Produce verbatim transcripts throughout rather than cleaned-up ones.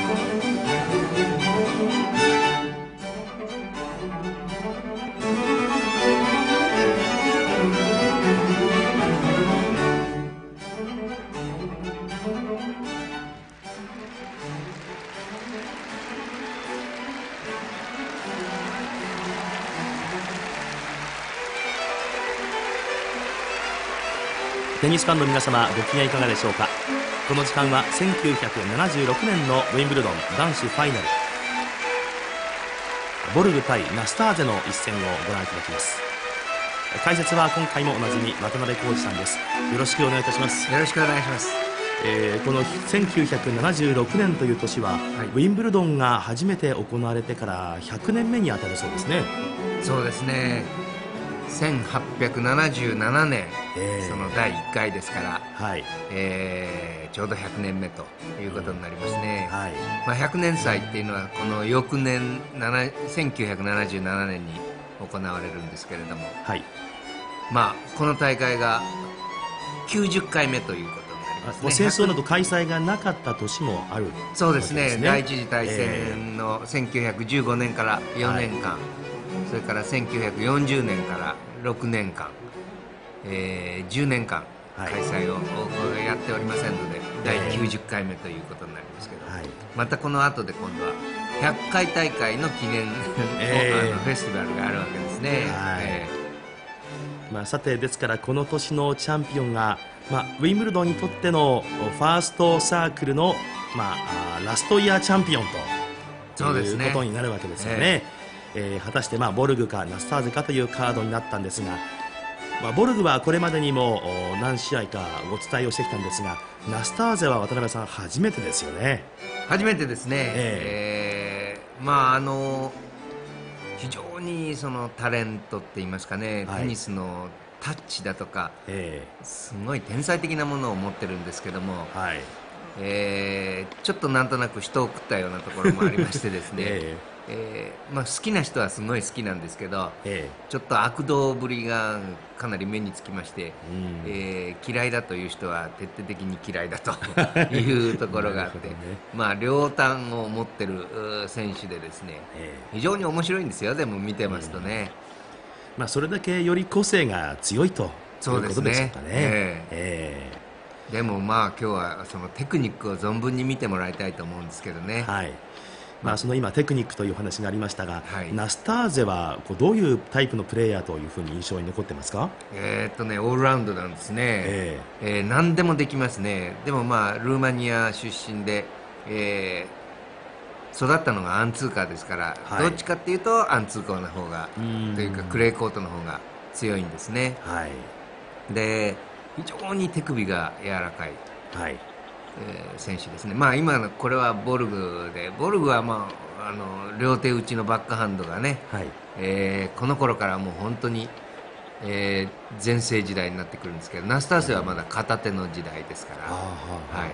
テニスファンの皆様、ご機嫌いかがでしょうか。この時間はせんきゅうひゃくななじゅうろくねんのウィンブルドン男子ファイナル、ボルグ対ナスターゼの一戦をご覧いただきます。解説は今回もおなじみ渡辺浩二さんです。よろしくお願いいたします。 よろしくお願いします。 えー、このせんきゅうひゃくななじゅうろくねんという年は、はい、ウィンブルドンが初めて行われてからひゃくねんめにあたるそうですね。 そうですね、せんはっぴゃくななじゅうななねん、えー、そのだいいっかいですから、はいえー、ちょうどひゃくねんめということになりますね、はいまあ、ひゃくねん祭っていうのはこの翌年せんきゅうひゃくななじゅうななねんに行われるんですけれども、はいまあ、この大会がきゅうじゅっかいめということになりますね。 戦争など開催がなかった年もある、ね、 そうですね。第一次大戦のせんきゅうひゃくじゅうごねんからよねんかん、はいそれからせんきゅうひゃくよんじゅうねんからろくねんかん、えー、じゅうねんかん開催をやっておりませんので、だいきゅうじゅっかいめということになりますけど、はい、またこの後で今度はひゃっかい大会の記念の、えー、フェスティバルがあるわけですね、はいえーまあ、さてですからこの年のチャンピオンが、まあ、ウィンブルドンにとってのファーストサークルの、まあ、ラストイヤーチャンピオンということになるわけですよね。えー、果たして、まあ、ボルグかナスターゼかというカードになったんですが、まあ、ボルグはこれまでにも何試合かお伝えをしてきたんですが、ナスターゼは渡辺さん初めてですよね。 初めてですね、えーえー、まああの非常にそのタレントって言いますかね、はい、テニスのタッチだとか、えー、すごい天才的なものを持ってるんですけども、はいえー、ちょっとなんとなく人を食ったようなところもありましてですね、えーえーまあ、好きな人はすごい好きなんですけど、ええ、ちょっと悪道ぶりがかなり目につきまして、うんえー、嫌いだという人は徹底的に嫌いだというところがあって、ねまあ、両端を持ってる選手でですね、ええ、非常に面白いんですよ。でも見てますとね、 うんまあ、それだけより個性が強いということでしょうかね。えええ、でもまあ今日はそのテクニックを存分に見てもらいたいと思うんですけどね。はいまあ、その今テクニックという話がありましたが、はい、ナスターゼはこうどういうタイプのプレーヤーというふうに印象に残ってますか。 えーっとねオールラウンドなんですね、えーえー、何でもできますね。でもまあルーマニア出身で、えー、育ったのがアンツーカーですから、はい、どっちかっていうとアンツーカーの方がというかクレーコートの方が強いんですね、はい、で非常に手首が柔らかい、はいえー、選手ですね。まあ今のこれはボルグで、ボルグは、まあ、あの両手打ちのバックハンドがね、はいえー、この頃からもう本当に、えー、全盛時代になってくるんですけど、ナスターセはまだ片手の時代ですから、はい、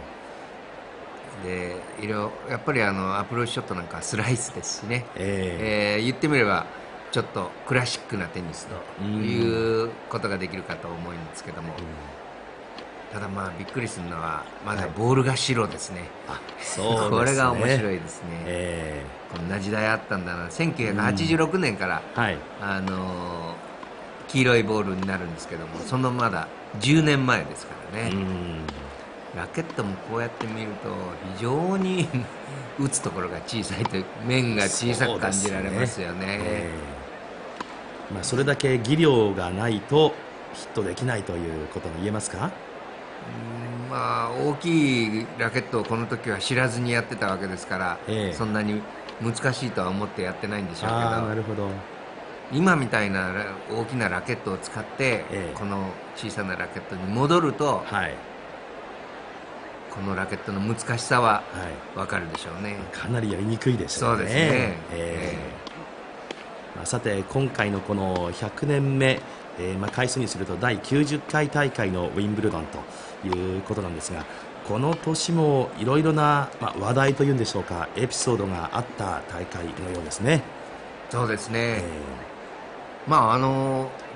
でいろやっぱりあのアプローチショットなんかスライスですしね、えーえー、言ってみればちょっとクラシックなテニスということができるかと思うんですけども、ただまあびっくりするのはまだボールが白ですね、はい、あそうですねこれが面白いですね、えー、こんな時代あったんだな。せんきゅうひゃくはちじゅうろくねんから、うんはいあのー、黄色いボールになるんですけども、そのまだじゅうねんまえですからね、うんラケットもこうやって見ると非常に打つところが小さいという面が小さく感じられますよね。そ、ねえーまあ、それだけ技量がないとヒットできないということも言えますか。 うんまあ、大きいラケットをこの時は知らずにやってたわけですから、ええ、そんなに難しいとは思ってやってないんでしょうけど、あなるほど今みたいな大きなラケットを使って、ええ、この小さなラケットに戻ると、はい、このラケットの難しさは分かるでしょうね、はい、 かなりやりにくいでしょうね。そうですね、ええまあ、さて今回のこのひゃくねんめ、えーまあ、回数にするとだいきゅうじゅっかい大会のウィンブルドンということなんですが、この年もいろいろな、まあ、話題というんでしょうか、エピソードがあった大会のようですね。 そうですね、えー、まああの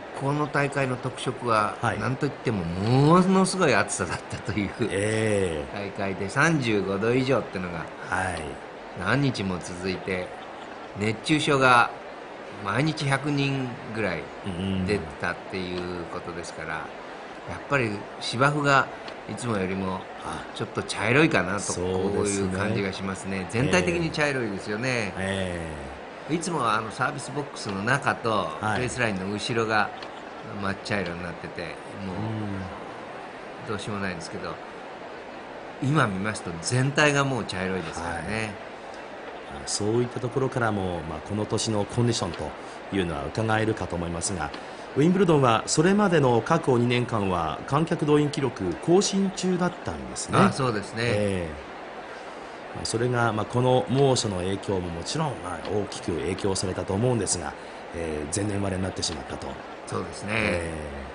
この大会の特色は、はい、なんといってもものすごい暑さだったという、えー、大会でさんじゅうごど以上っていうのが何日も続いて、熱中症が毎日ひゃくにんぐらい出てたっていうことですから、やっぱり芝生がいつもよりもちょっと茶色いかなと、こういう感じがしますね。全体的に茶色いですよね。えー、いつもはあのサービスボックスの中とベースラインの後ろが抹茶色になってて、もうどうしようもないんですけど、今見ますと全体がもう茶色いですからね。はい、 そういったところからも、まあ、この年のコンディションというのは伺えるかと思いますが、ウィンブルドンはそれまでの過去にねんかんは観客動員記録更新中だったんですね。 ああ、そうですね、えー、それが、まあ、この猛暑の影響ももちろん、まあ、大きく影響されたと思うんですが、えー、前年割れになってしまったと。 そうですね、え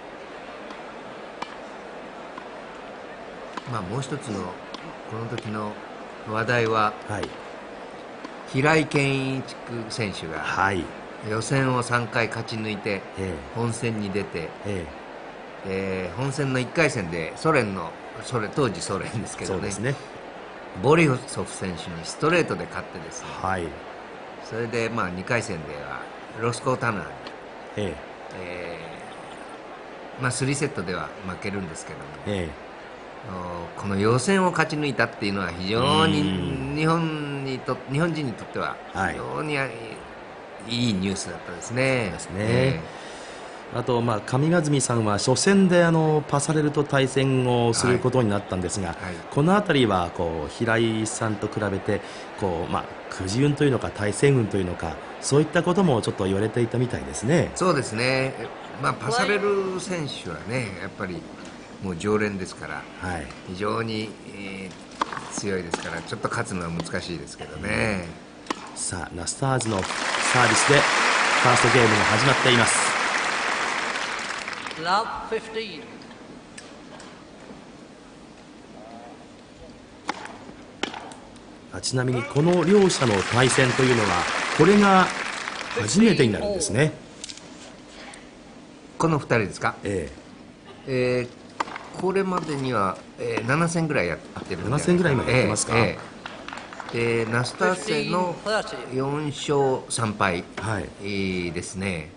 ーまあ、もう一つのこの時の話題は、はい、平井健一選手が、はい、予選をさんかい勝ち抜いて本戦に出て、ええー、本戦のいっかい戦でソ連のそれ当時ソ連ですけど ね, そうですねボリソフ選手にストレートで勝ってですね、はい、それでまあにかい戦ではロスコータナーに、ええーまあ、スリーセットでは負けるんですけども、えー、この予選を勝ち抜いたっていうのは非常に日本にと日本人にとっては非常に、はい、いいニュースだったですね。ですね、えー、あと、まあ、上賀住さんは初戦であのパサレルと対戦をすることになったんですが、はいはい、この辺りはこう平井さんと比べてこう、まあ、くじ運というのか対戦運というのか、そういったこともちょっと言われていたみたいですね。 そうですね、まあ、パサレル選手はねやっぱりもう常連ですから、はい、非常に、えー、強いですから、ちょっと勝つのは難しいですけどね。 さあナスターズのサービスでファーストゲームが始まっています。ちなみにこの両者の対戦というのはこれが初めてになるんですね。 このふたりですか。えええー、これまでには、えー、なな戦ぐらいやってるんじゃないですか。 なな戦ぐらいまでやってますか。えーえーでナスターセのよんしょうさんぱい、はい、ですね。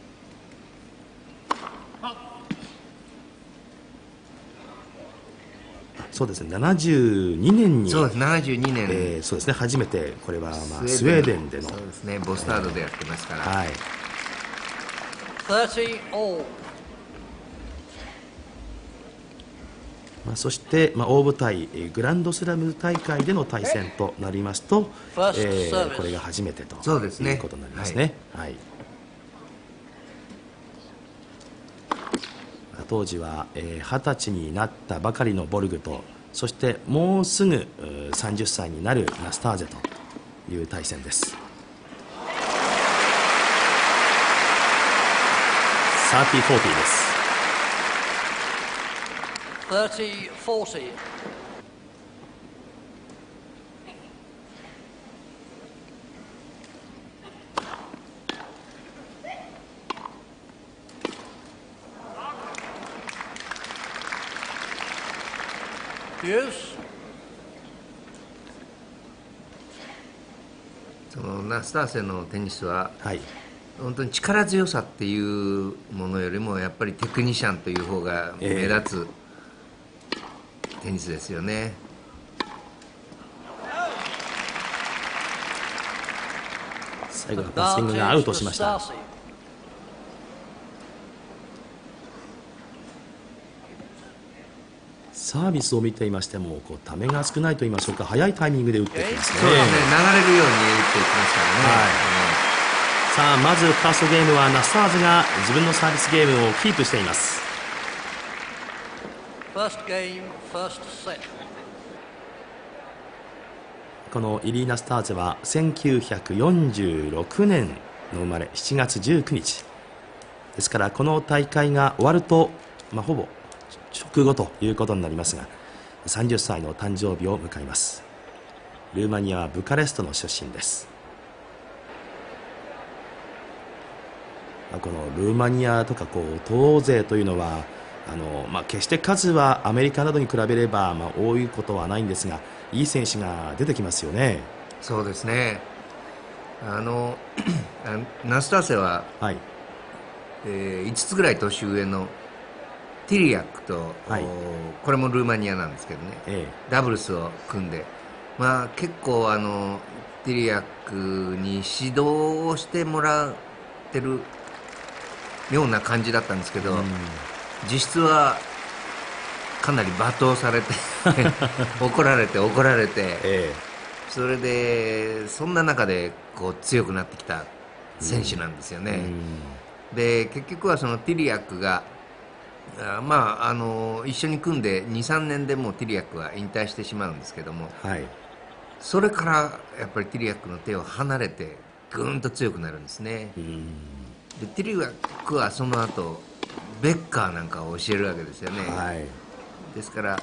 そうですね、ななじゅうにねんにそうですななじゅうにねん、 えー、そうですね、初めてこれは、まあ、スウェーデンでのそうですね、ボスタードでやってますから、えー、はい、 まあ、そして、まあ、大舞台グランドスラム大会での対戦となりますと、えー、これが初めてとそうです、ね、いうことになりますね。はい、当時はえー、はたちになったばかりのボルグと、そしてもうすぐさんじゅっさいになるナスターゼという対戦です。さんじゅう、よんじゅうです。さんじゅう、よんじゅう。 そのナスターセのテニスは、はい、本当に力強さっていうものよりもやっぱりテクニシャンという方が目立つテニスですよね。 最後のパッシングがアウトしました。サービスを見ていましてもこうためが少ないと言いましょうか、早いタイミングで打っていきますね。 そうですね、流れるように打っていきますからね。はい、 さあまずファーストゲームはナスターズが自分のサービスゲームをキープしています。このイリーナ・スターゼはせんきゅうひゃくよんじゅうろくねんの生まれ、しちがつじゅうくにちですから、この大会が終わると、まあ、ほぼ直後ということになりますが、さんじゅっさいの誕生日を迎えます。ルーマニアはブカレストの出身です。 このルーマニアとかこう東欧勢というのはあの、まあ、決して数はアメリカなどに比べれば、まあ、多いことはないんですが、いい選手が出てきますよね。 そうですね。あのナスターセは、はい、えー、いつつぐらい年上のティリアックと、はい、これもルーマニアなんですけどね、ええ、ダブルスを組んで、まあ、結構あのティリアックに指導をしてもらってるような感じだったんですけど、うん、実質はかなり罵倒されて怒られて怒られて、ええ、それでそんな中でこう強くなってきた選手なんですよね、うん、で結局はそのティリアックがあまああの一緒に組んで にさんねんでもうティリアックは引退してしまうんですけども、はい、それからやっぱりティリアックの手を離れてぐーんと強くなるんですね、うん、でティリアックはその後ベッカーなんかを教えるわけですよね、はい、ですから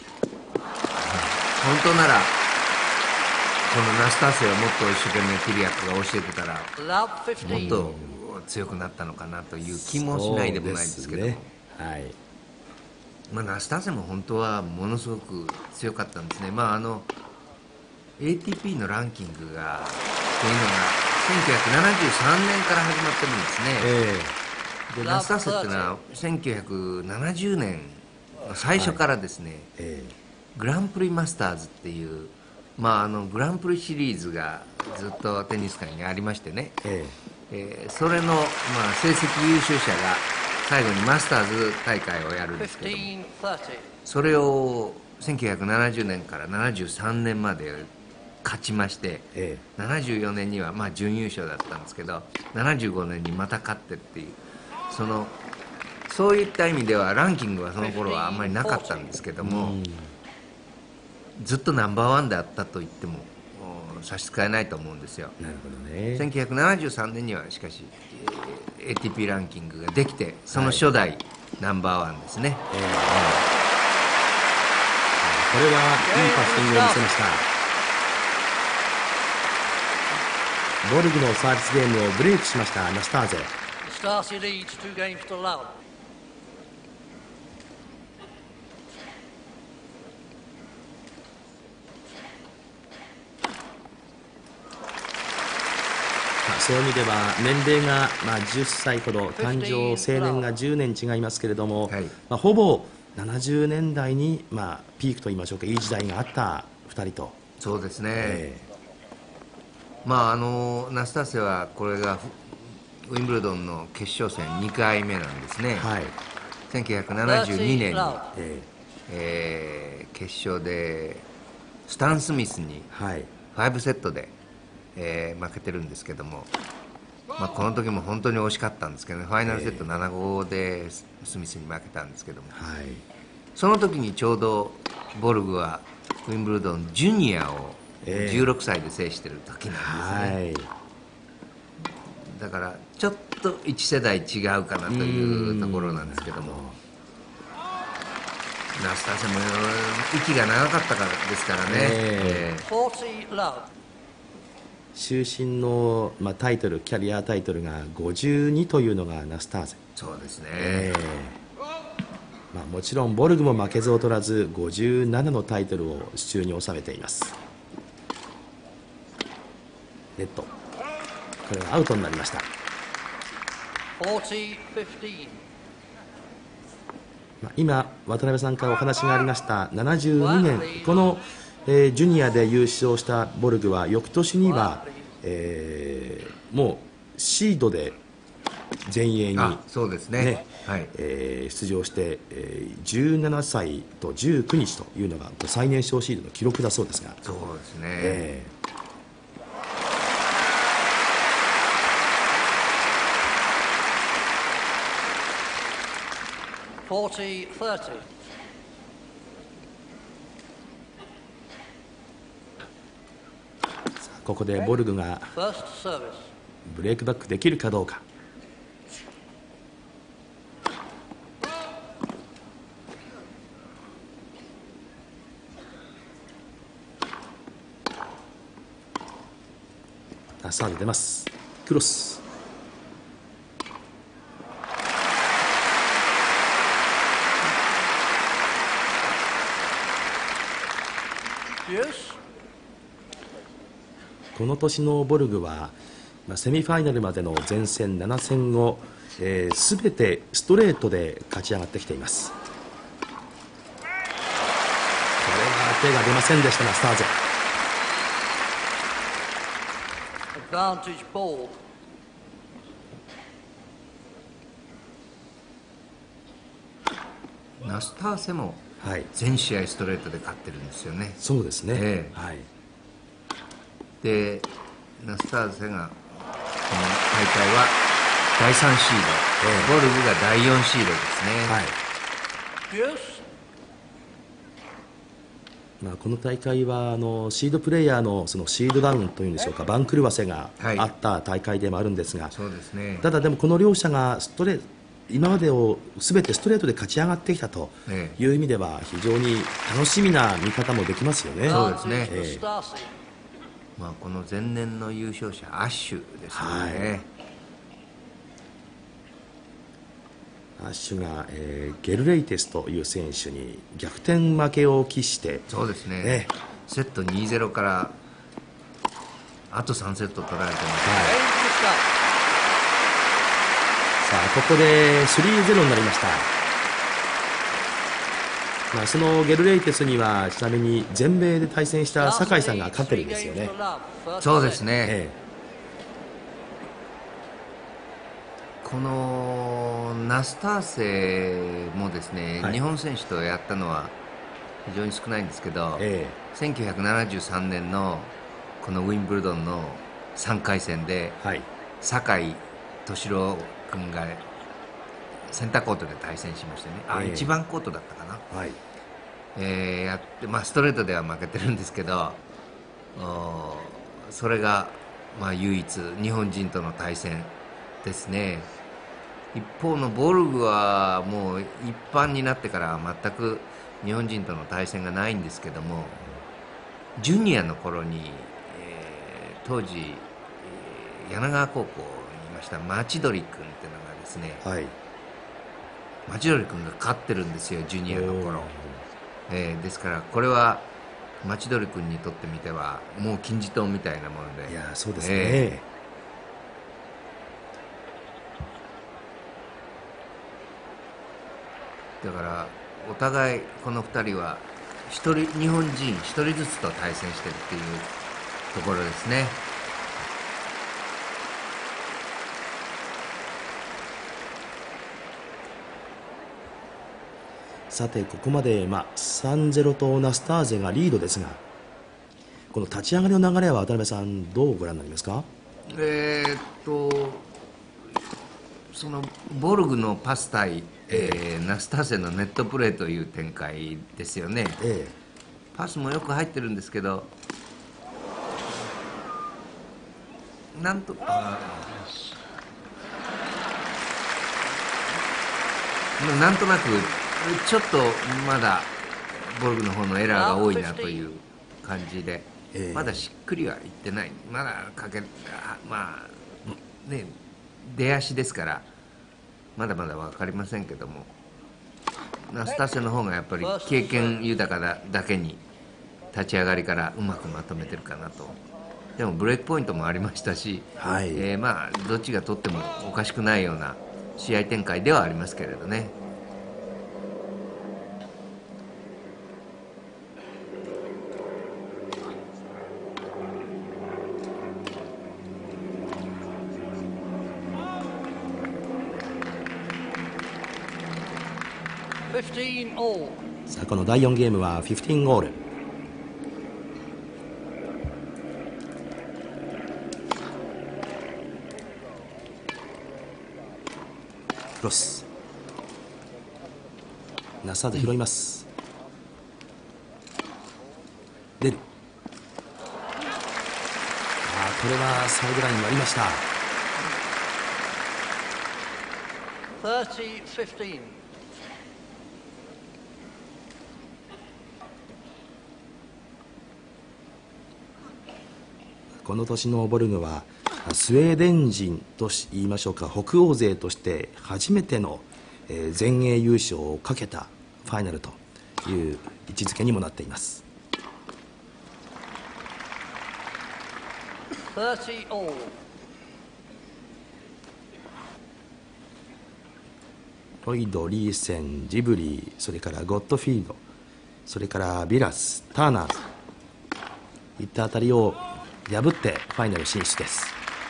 本当ならこのナスターセをもっと一生懸命ティリアックが教えてたらもっと強くなったのかなという気もしないでもないですけども、はい、まあ、ナスターセも本当はものすごく強かったんですね。まああの エーティーピー のランキングがというのがせんきゅうひゃくななじゅうさんねんから始まってるんですね、えー、でナスターセっていうのはせんきゅうひゃくななじゅうねんの最初からですね、はい、えー、グランプリマスターズっていう、まあ、あのグランプリシリーズがずっとテニス界にありましてね、えーえー、それの、まあ、成績優勝者が最後にマスターズ大会をやるんですけども、それをせんきゅうひゃくななじゅうねんからななじゅうさんねんまで勝ちまして、ええ、ななじゅうよねんにはまあ準優勝だったんですけど、ななじゅうごねんにまた勝ってっていう、そのそういった意味ではランキングはその頃はあんまりなかったんですけども、ずっとナンバーワンであったと言っても差し支えないと思うんですよ。なるほどね。せんきゅうひゃくななじゅうさんねんにはしかし エーティーピー ランキングができて、その初代ナンバーワンですね、はい、えー、 これはいいパッティングを見せました。ボルグのサービスゲームをブレイクしましたナスターゼ。そういう意味では年齢がまあじゅっさいほど、誕生成年がじゅうねん違いますけれども、はい、まあ、ほぼななじゅうねんだいにまあピークといいましょうか、いい時代があったふたりと。 そうですね、えー、まああのナスターセはこれがウィンブルドンの決勝戦にかいめなんですね、はい、せんきゅうひゃくななじゅうにねんに、えーえー、決勝でスタン・スミスにごセットで、えー、負けてるんですけども、まあ、この時も本当に惜しかったんですけどね、ファイナルセットななたいごでスミスに負けたんですけども、はい、その時にちょうどボルグはウィンブルドンジュニアをじゅうろくさいで制してる時なんですね、はい、だからちょっといち世代違うかなというところなんですけども、ナスターセも息が長かったからですからね、えー終身の、まあ、タイトル、キャリアタイトルがごじゅうにというのがナスターゼ。 そうですね、 えーまあ、もちろんボルグも負けず劣らずごじゅうななのタイトルを手中に収めています。ネット、これはアウトになりました。まあ、今渡辺さんからお話がありましたななじゅうにねん、このえー、ジュニアで優勝したボルグは翌年には、えー、もうシードで全英に、 そうですね、 はい、えー、出場して、えー、じゅうななさいとじゅうくにちというのが最年少シードの記録だそうですが、 そうですね、えー、よんじゅう、さんじゅうここでボルグがブレイクバックできるかどうか。サーブ出ます。クロス。 この年のボルグは、まあ、セミファイナルまでの前戦なな戦を、えー、全てストレートで勝ち上がってきています。これは手が出ませんでしたが、スターゼ。 ナスターセも全試合ストレートで勝ってるんですよね。 そうですね、 ええ、 はい、 でナスターセがこの大会はだいさんシード、ええ、ボルグがだいよんシードですね。はい、 まあ、この大会はあのシードプレーヤーのそのシードダウンというんでしょうか、番狂わせがあった大会でもあるんですが、はい、 そうですね、 ただでもこの両者がストレ今までをすべてストレートで勝ち上がってきたという意味では非常に楽しみな見方もできますよね。 そうですね、ええ、まあ、この前年の優勝者アッシュですね、はいアッシュが、えー、ゲルレイテスという選手に逆転負けを喫して、 そうですね、ね、セット にたいゼロ からあとさんセット取られてます、はい、 さあここで スリーゼロ になりました。まあ、そのゲルレイテスにはちなみに全米で対戦した酒井さんが勝ってるんですよね。 そうですね、ええ、このナスターセもですね、はい、日本選手とやったのは非常に少ないんですけど、ええ、せんきゅうひゃくななじゅうさんねんのこのウィンブルドンのさんかい戦で、はい、酒井敏郎君がセンターコートで対戦しましてね、あ、えー、いちばんコートだったかな、はい、えー、やって、まあ、ストレートでは負けてるんですけど、それが、まあ、唯一日本人との対戦ですね。一方のボルグはもう一般になってから全く日本人との対戦がないんですけども、ジュニアの頃に、えー、当時柳川高校にいました町鳥君っていうのがですね、はい、町鳥君が勝ってるんですよ、ジュニアの頃、えー、ですからこれは町鳥君にとってみてはもう金字塔みたいなもので、 いやそうですね、えー、だからお互いこのふたりは一人日本人ひとりずつと対戦してるっていうところですね。 さてここまで、まあ、さんたいゼロ とナスターゼがリードですが、この立ち上がりの流れは渡辺さんどうご覧になりますか？ えー、っとそのボルグのパス対、えー、ナスターゼのネットプレーという展開ですよね、ええ、パスもよく入ってるんですけど、なんとかなんとなくちょっとまだボルグの方のエラーが多いなという感じで、えー、まだしっくりはいってない、まだかけまあね出足ですからまだまだ分かりませんけども、ナスターセの方がやっぱり経験豊かだだけに立ち上がりからうまくまとめてるかなと。でもブレイクポイントもありましたし、はい、えー、まあどっちが取ってもおかしくないような試合展開ではありますけれどね。 さあこのだいよんゲームはじゅうごオール。クロスナスターゼ拾います、うん、出る、あこれはサイドラインになりました。さんじゅう、じゅうご。この年のボルグはスウェーデン人と言いましょうか、北欧勢として初めての全英優勝をかけたファイナルという位置づけにもなっています。 ロイド、リーセン、ジブリー、それからゴッドフィールド、それからビラス、ターナーズいったあたりを破ってファイナル進出です。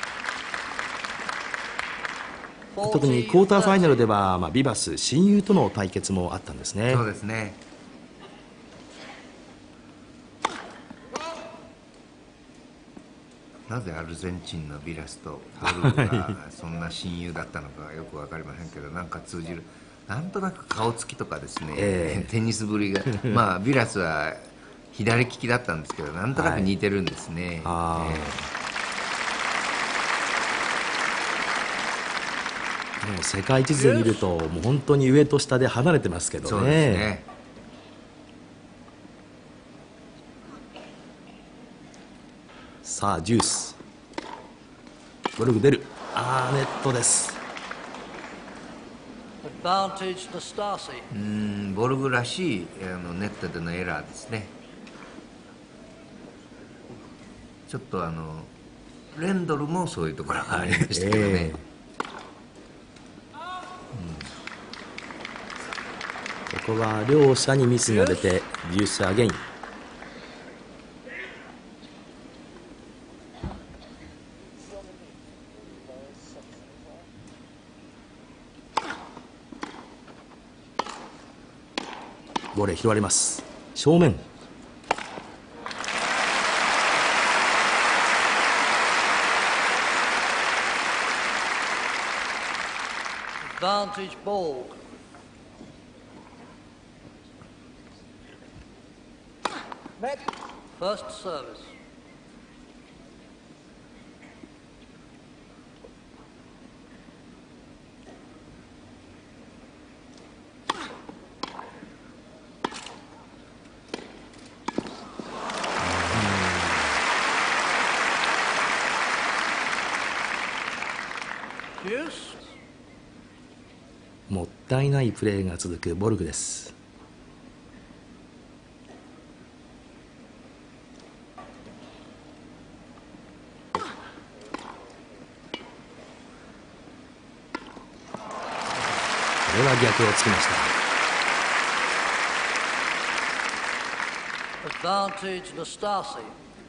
特にクォーターファイナルでは、まあ、ビバス親友との対決もあったんですね。 そうですね。なぜアルゼンチンのビラスとボルグがそんな親友だったのかよく分かりませんけど、なんか通じる、なんとなく顔つきとかですね、えー、テニスぶりがまあビラスは左利きだったんですけど、なんとなく似てるんですね。はい、 えー、もう世界地図で見るともう本当に上と下で離れてますけどね。 そうですね。 さあジュース、ボルグ出る、あーネットです。 うん、ボルグらしいあのネットでのエラーですね。ちょっとあのレンドルもそういうところがありましたけどね、えー、ここは両者にミスが出てジュースアゲイン。ボレー拾われます。正面。 Advantage ball. First service. Yes. もったいないプレーが続くボルグです。これは逆をつきました。 Advantage Nastasi.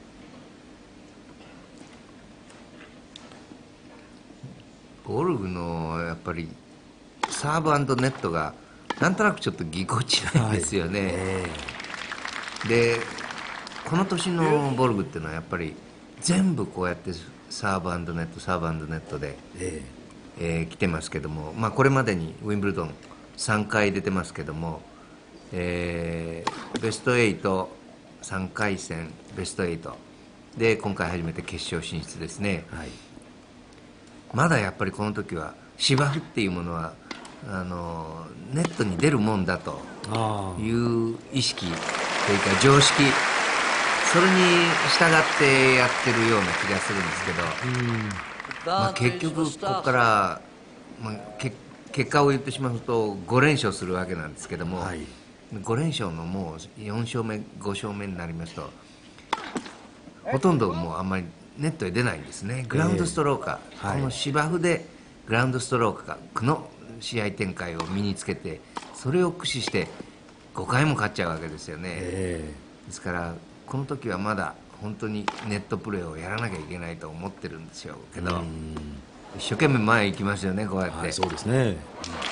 ボルグのやっぱりサーブ&ネットがなんとなくちょっとぎこちないんですよね。はい、えー、でこの年のボルグっていうのはやっぱり全部こうやってサーブ&ネットサーブ&ネットで、えーえー、来てますけども、まあ、これまでにウィンブルドンさんかい出てますけども、えー、ベストはちさんかい戦ベストはちで今回初めて決勝進出ですね。はい、まだやっぱりこの時は芝生っていうものはあのネットに出るもんだという意識というか常識、それに従ってやってるような気がするんですけど、まあ、結局ここから、まあ、け結果を言ってしまうとご連勝するわけなんですけども、はい、ご連勝のもうよん勝目ご勝目になりますとほとんどもうあんまりネットへ出ないんですね。グラウンドストローカー、えーはい、この芝生でグラウンドストローカーの試合展開を身につけて、それを駆使してごかいも勝っちゃうわけですよね。えー、ですからこの時はまだ本当にネットプレーをやらなきゃいけないと思ってるんですよけど、一生懸命前行きますよね、こうやって。はい、 そうですね。もうごねん経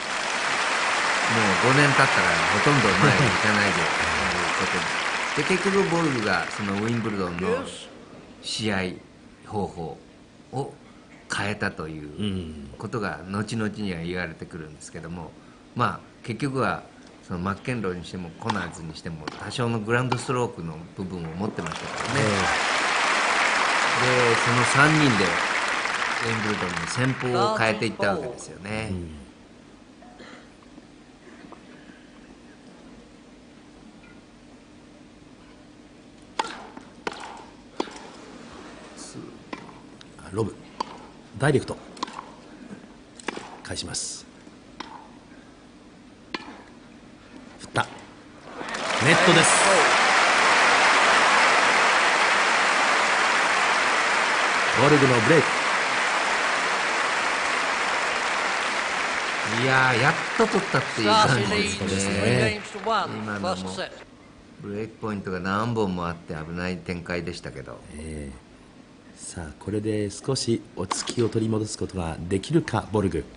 ったらほとんど前に行かないでということで、で結局ボルグがそのウィンブルドンの試合方法を変えたということが後々には言われてくるんですけども、まあ結局はそのマッケンローにしてもコナーズにしても多少のグラウンドストロークの部分を持ってましたからね。でそのさんにんでウィンブルドンの戦法を変えていったわけですよね。 ロブダイレクト返します。振ったネットです。 ボルグのブレイク。 いやー、やっと取ったっていう感 Starcy じ leads です three ね。 games to one. 今の First も set. ブレイクポイントが何本もあって危ない展開でしたけど、 えー、さあこれで少し落ち着きを取り戻すことができるかボルグ。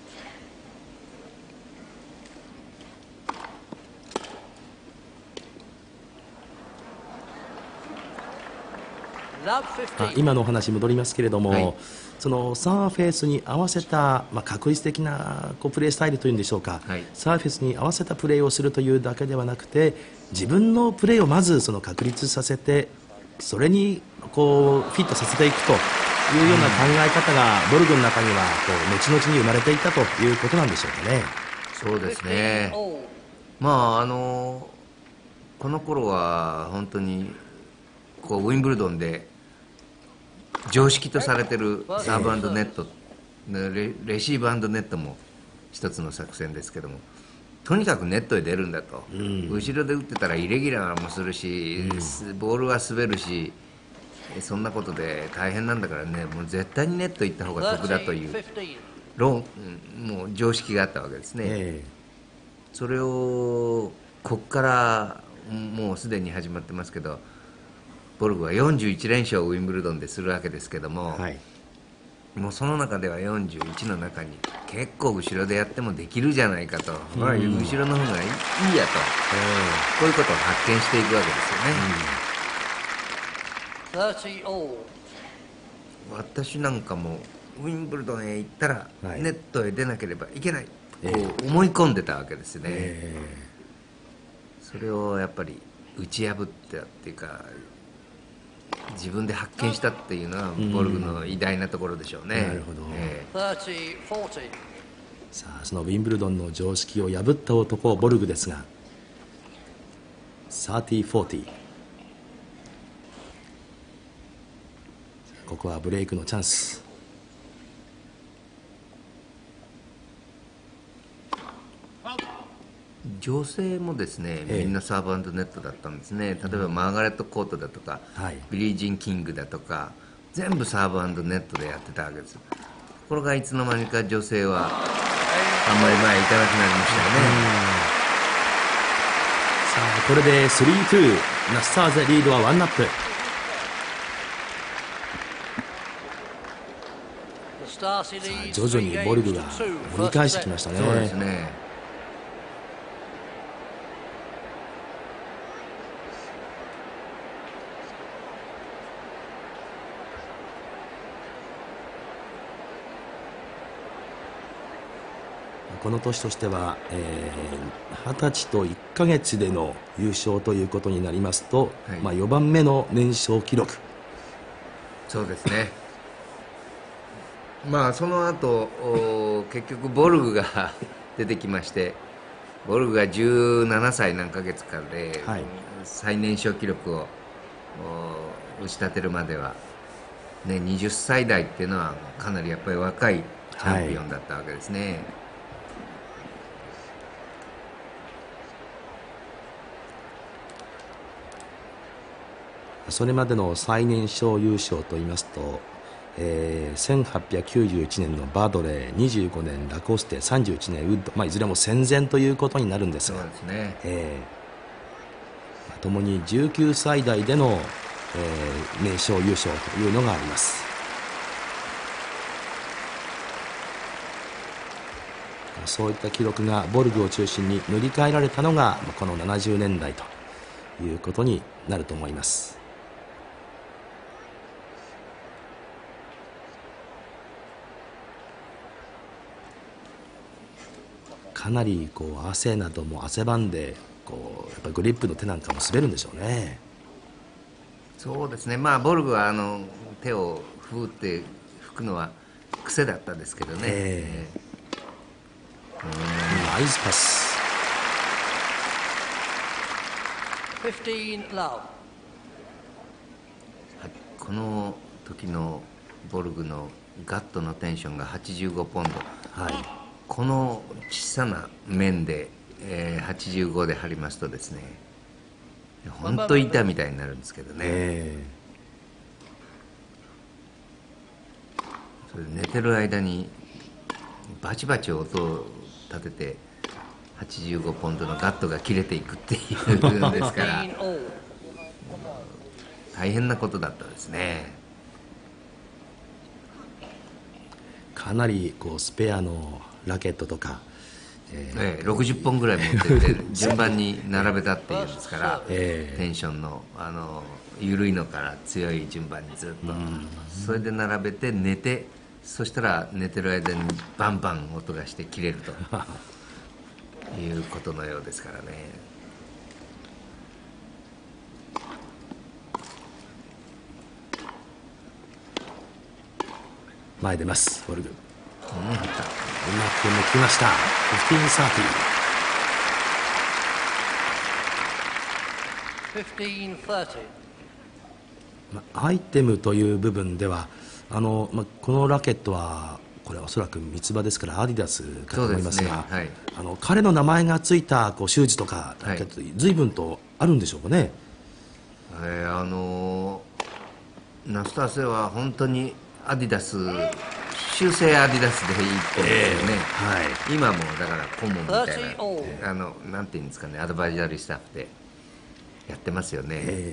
あ今のお話戻りますけれども、はい、そのサーフェイスに合わせた、まあ、確率的なこうプレースタイルというんでしょうか、はい、サーフェイスに合わせたプレーをするというだけではなくて自分のプレーをまずその確立させてそれにこうフィットさせていくというような考え方がボルグの中にはこう後々に生まれていたということなんでしょうかね。 そうですね。まああのこの頃は本当にこうウィンブルドンで常識とされてるサーブ&ネット、レ, レシーブ&ネットも一つの作戦ですけども、とにかくネットへ出るんだと、うん、後ろで打ってたらイレギュラーもするし、うん、ボールは滑るし、そんなことで大変なんだからね、もう絶対にネット行った方が得だという論、もう常識があったわけですね、えー、それをここからもうすでに始まってますけど、ボルグはよんじゅういちれんしょうをウィンブルドンでするわけですけども、はい、もうその中ではよんじゅういちの中に結構後ろでやってもできるじゃないかと、うん、後ろの方がいい、いいやと、うん、こういうことを発見していくわけですよね、うん、私なんかもウィンブルドンへ行ったらネットへ出なければいけない、はい、こう思い込んでたわけですね、えー、それをやっぱり打ち破ったっていうか自分で発見したっていうのはボルグの偉大なところでしょうね。 なるほど、えー、さあそのウィンブルドンの常識を破った男ボルグですがさんじゅう、よんじゅう、ここはブレイクのチャンス。 女性もですね、みんなサーブ&ネットだったんですね。例えばマーガレット・コートだとか、はい、ビリー・ジン・キングだとか全部サーブ&ネットでやってたわけです。ところがいつの間にか女性はあんまり前行かなくなりましたよね。 さあこれでスリーツー、ナスターズリードはワンアップ。さあ徐々にボルグが盛り返してきましたね。 そうですね。 この年としては、えー、はたちといっかげつでの優勝ということになりますと、はい、まあ、よばんめの年少記録。 そうですね。まあその後結局ボルグが出てきまして、ボルグがじゅうななさい何ヶ月かで、はい、最年少記録を打ち立てるまでは、ね、はたちだいっていうのはかなりやっぱり若いチャンピオンだったわけですね、はい。 それまでの最年少優勝といいますと、えー、せんはっぴゃくきゅうじゅういちねんのバードレー、にじゅうごねんラコステ、さんじゅういちねんウッド、まあ、いずれも戦前ということになるんですが、 そうですね、 えー、ともにじゅうきゅうさいだいでの、えー、年少優勝というのがあります。そういった記録がボルグを中心に塗り替えられたのがこのななじゅうねんだいということになると思います。かなりこう汗なども汗ばんでこうやっぱグリップの手なんかも滑るんでしょうね。 そうですね。まあボルグはあの手をふーって拭くのは癖だったですけどね、えー、ナイスパス。 じゅうごラウ。 この時のボルグのガットのテンションがはちじゅうごポンド、はい、この小さな面で、えー、はちじゅうごで張りますとですね、本当板みたいになるんですけどね、えそれで寝てる間にバチバチ音を立ててはちじゅうごポンドのガットが切れていくっていうんですから大変なことだったですね。 かなりこうスペアのラケットとか、 えーえー、ろくじゅっぽんぐらい持ってって順番に並べたっていうんですから、えー、テンションのあの緩いのから強い順番にずっとそれで並べて寝て、そしたら寝てる間にバンバン音がして切れるということのようですからね。 前出ますボルグ、うん、うまく抜きました。じゅうごさんじゅう。ま、アイテムという部分ではあの、ま、このラケットはこれはおそらく三つ葉ですからアディダスかと思いますが、ね、はい、あの彼の名前がついたこうシューズとか、はい、随分とあるんでしょうかね。 えー、あのー、ナスターセは本当にアディダス修正アディダスでいいってですよね、えーはい、今もだから顧問みたいなあのなんていうんですかね、アドバイザリースタッフでやってますよね。え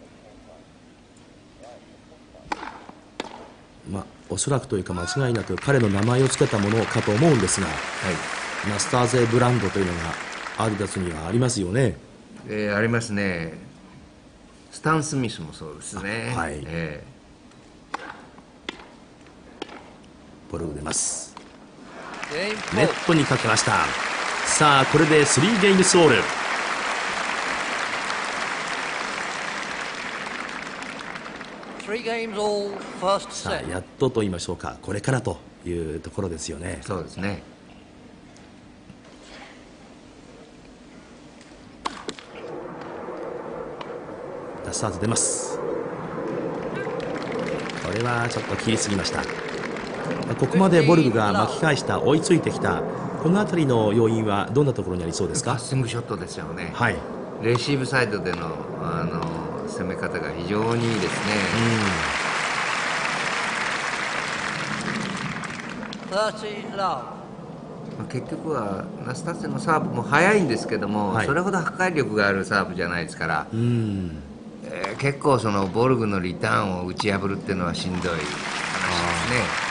ーまあ、おそらくというか間違いなく彼の名前を付けたものかと思うんですが、はい、マスターゼブランドというのがアディダスにはありますよね。 えー、ありますね。スタン・スミスもそうですね。はい、えーボールを出ます。ネットにかけました。さあこれでスリーゲームスオール。さあやっとと言いましょうか、これからというところですよね。 そうですね。 スタート出ます。これはちょっと切りすぎました。ここまでボルグが巻き返した追いついてきたこの辺りの要因はどんなところにありそうですか。 パッシングショットですよね。はい、レシーブサイドでの、あの攻め方が非常にいいですね。うん、結局はナスタッセのサーブも速いんですけども、はい、それほど破壊力があるサーブじゃないですから、うんえー、結構そのボルグのリターンを打ち破るっていうのはしんどい話ですね。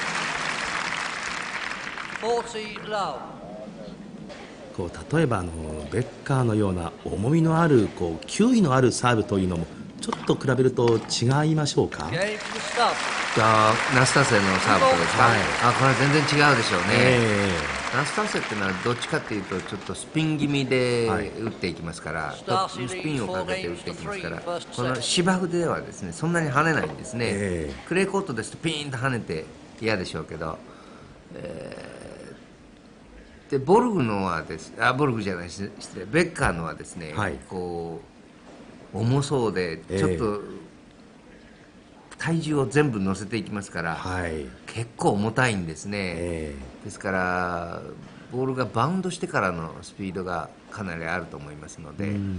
こう例えばあのベッカーのような重みのあるこう球威のあるサーブというのもちょっと比べると違いましょうか。 あナスタセのサーブとですか、はい、あこれ全然違うでしょうね、えー、ナスタセっていうのはどっちかっていうとちょっとスピン気味で打っていきますから、はい、スピンをかけて打っていきますから、この芝生ではですねそんなに跳ねないんですね、えー、クレーコートですとピーンと跳ねて嫌でしょうけど、えーでボルグのはですあボルグじゃない失礼ベッカーのはですね、はい、こう重そうでちょっと体重を全部乗せていきますから、はい、結構重たいんですね、えー、ですからボールがバウンドしてからのスピードがかなりあると思いますので、うんうん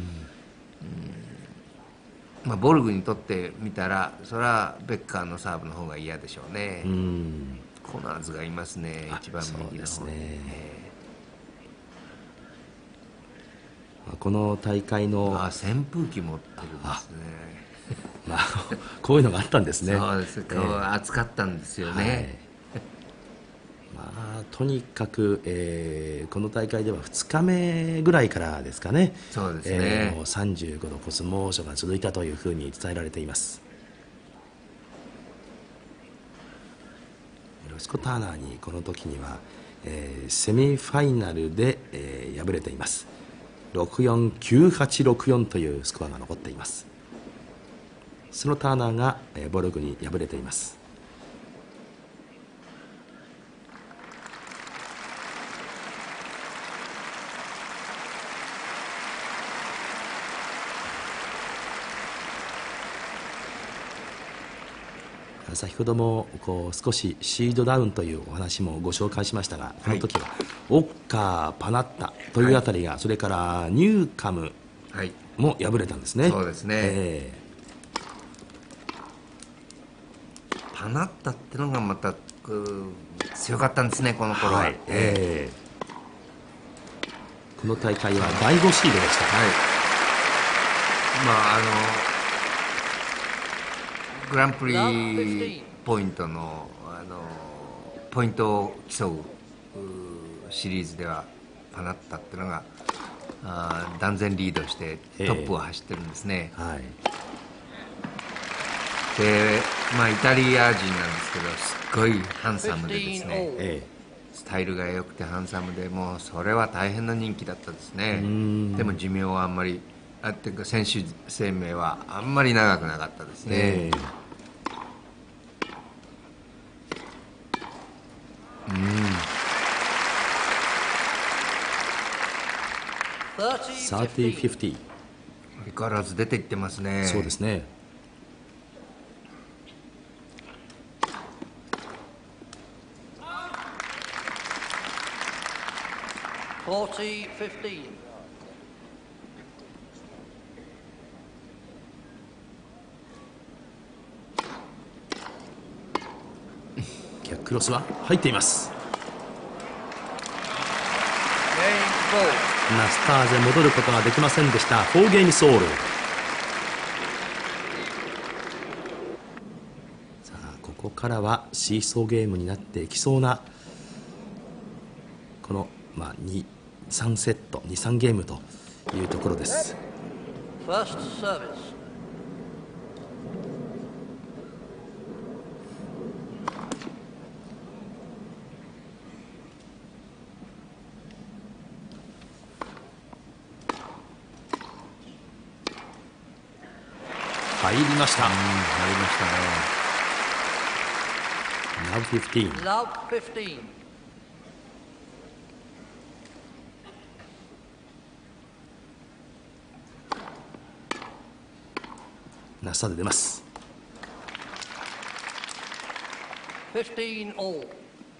まあ、ボルグにとってみたらそれはベッカーのサーブの方が嫌でしょうね。うんコナーズがいますね一番右の方に、ねこの大会のあ扇風機持ってるんですね。 まあ、こういうのがあったんですね。 そうです、えー、暑かったんですよね、 はい、まあ、とにかく、えー、この大会ではふつかめぐらいからですかね。 そうですね、 えー、もうさんじゅうごど超す猛暑が続いたというふうに伝えられています。ロスコ・ターナーにこの時には、えー、セミファイナルで、えー、敗れています。ろくよん、きゅうはち、ろくよんというスコアが残っています。そのターナーがボルグに敗れています。先ほどもこう少しシードダウンというお話もご紹介しましたが、この時はオッカー、パナッタというあたりが、はい、それからニューカムも敗れたんですね。 そうですね、えー、 パ放ったってのがまた強かったんですね、この頃は。はい、えー、この大会はだいごシードでした。はい、 まああのグランプリポイントのあのポイントを競うシリーズではパナッタっていうのがあ断然リードしてトップを走ってるんですね。えーはい、でまあイタリア人なんですけどすっごいハンサムでですね、えー、スタイルが良くてハンサムでもうそれは大変な人気だったですね。でも寿命はあんまりあっていうか選手生命はあんまり長くなかったですね。えーうんサーティーフィフティー相変わらず出ていってますね。 そうですね。 フォーティーフィフティー逆クロスは入っています。ナスターゼ戻ることができませんでした。フォーゲームソール。さあここからはシーソーゲームになっていきそうなこの、まあ、にさんセットにさんゲームというところです。 ファーストサービス。 入りました。 入りましたね。 ラブフィフティーン。 ラブフィフティーン。 ナスタで出ます。 フィフティーンオール。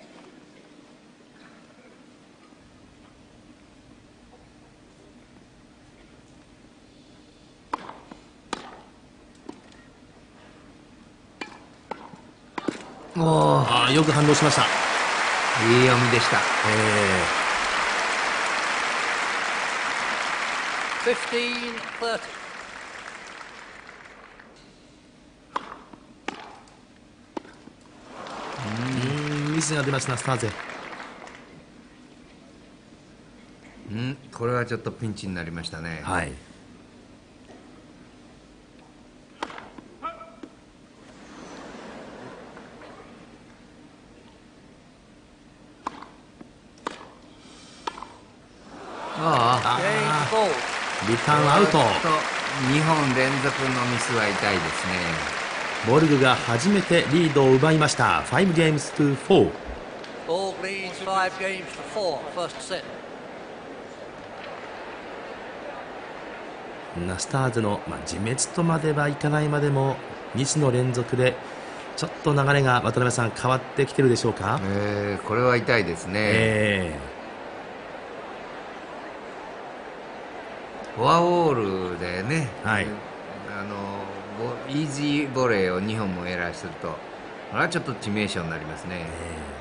ああよく反応しました。 いい読みでした。えー、フィフティーンサーティー。ミスが出ましたナスターゼ。 うんこれはちょっとピンチになりましたね。 はい。 ああリターンアウト。 にほん連続のミスは痛いですね。 ボルグが初めてリードを奪いました。ファイブゲームストゥフォー。 ボルグリードファイブゲームストゥフォー、ファーストセット。 ナスターズの、まあ、自滅とまではいかないまでもミスの連続でちょっと流れが渡辺さん変わってきてるでしょうか。 えー、これは痛いですね。えーフォアボールでね、はい、あのイージーボレーをにほんもエラーするとこれはちょっと致命傷になりますね。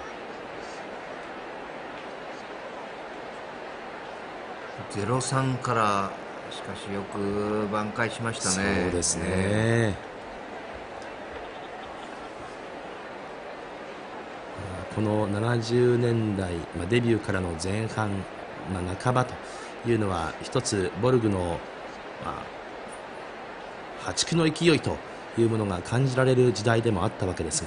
ゼロさんからしかしよく挽回しましたね。 そうですね。このななじゅうねんだい、まあ、デビューからの前半、まあ、半ばというのは一つボルグの、まあ、破竹の勢いというものが感じられる時代でもあったわけですが、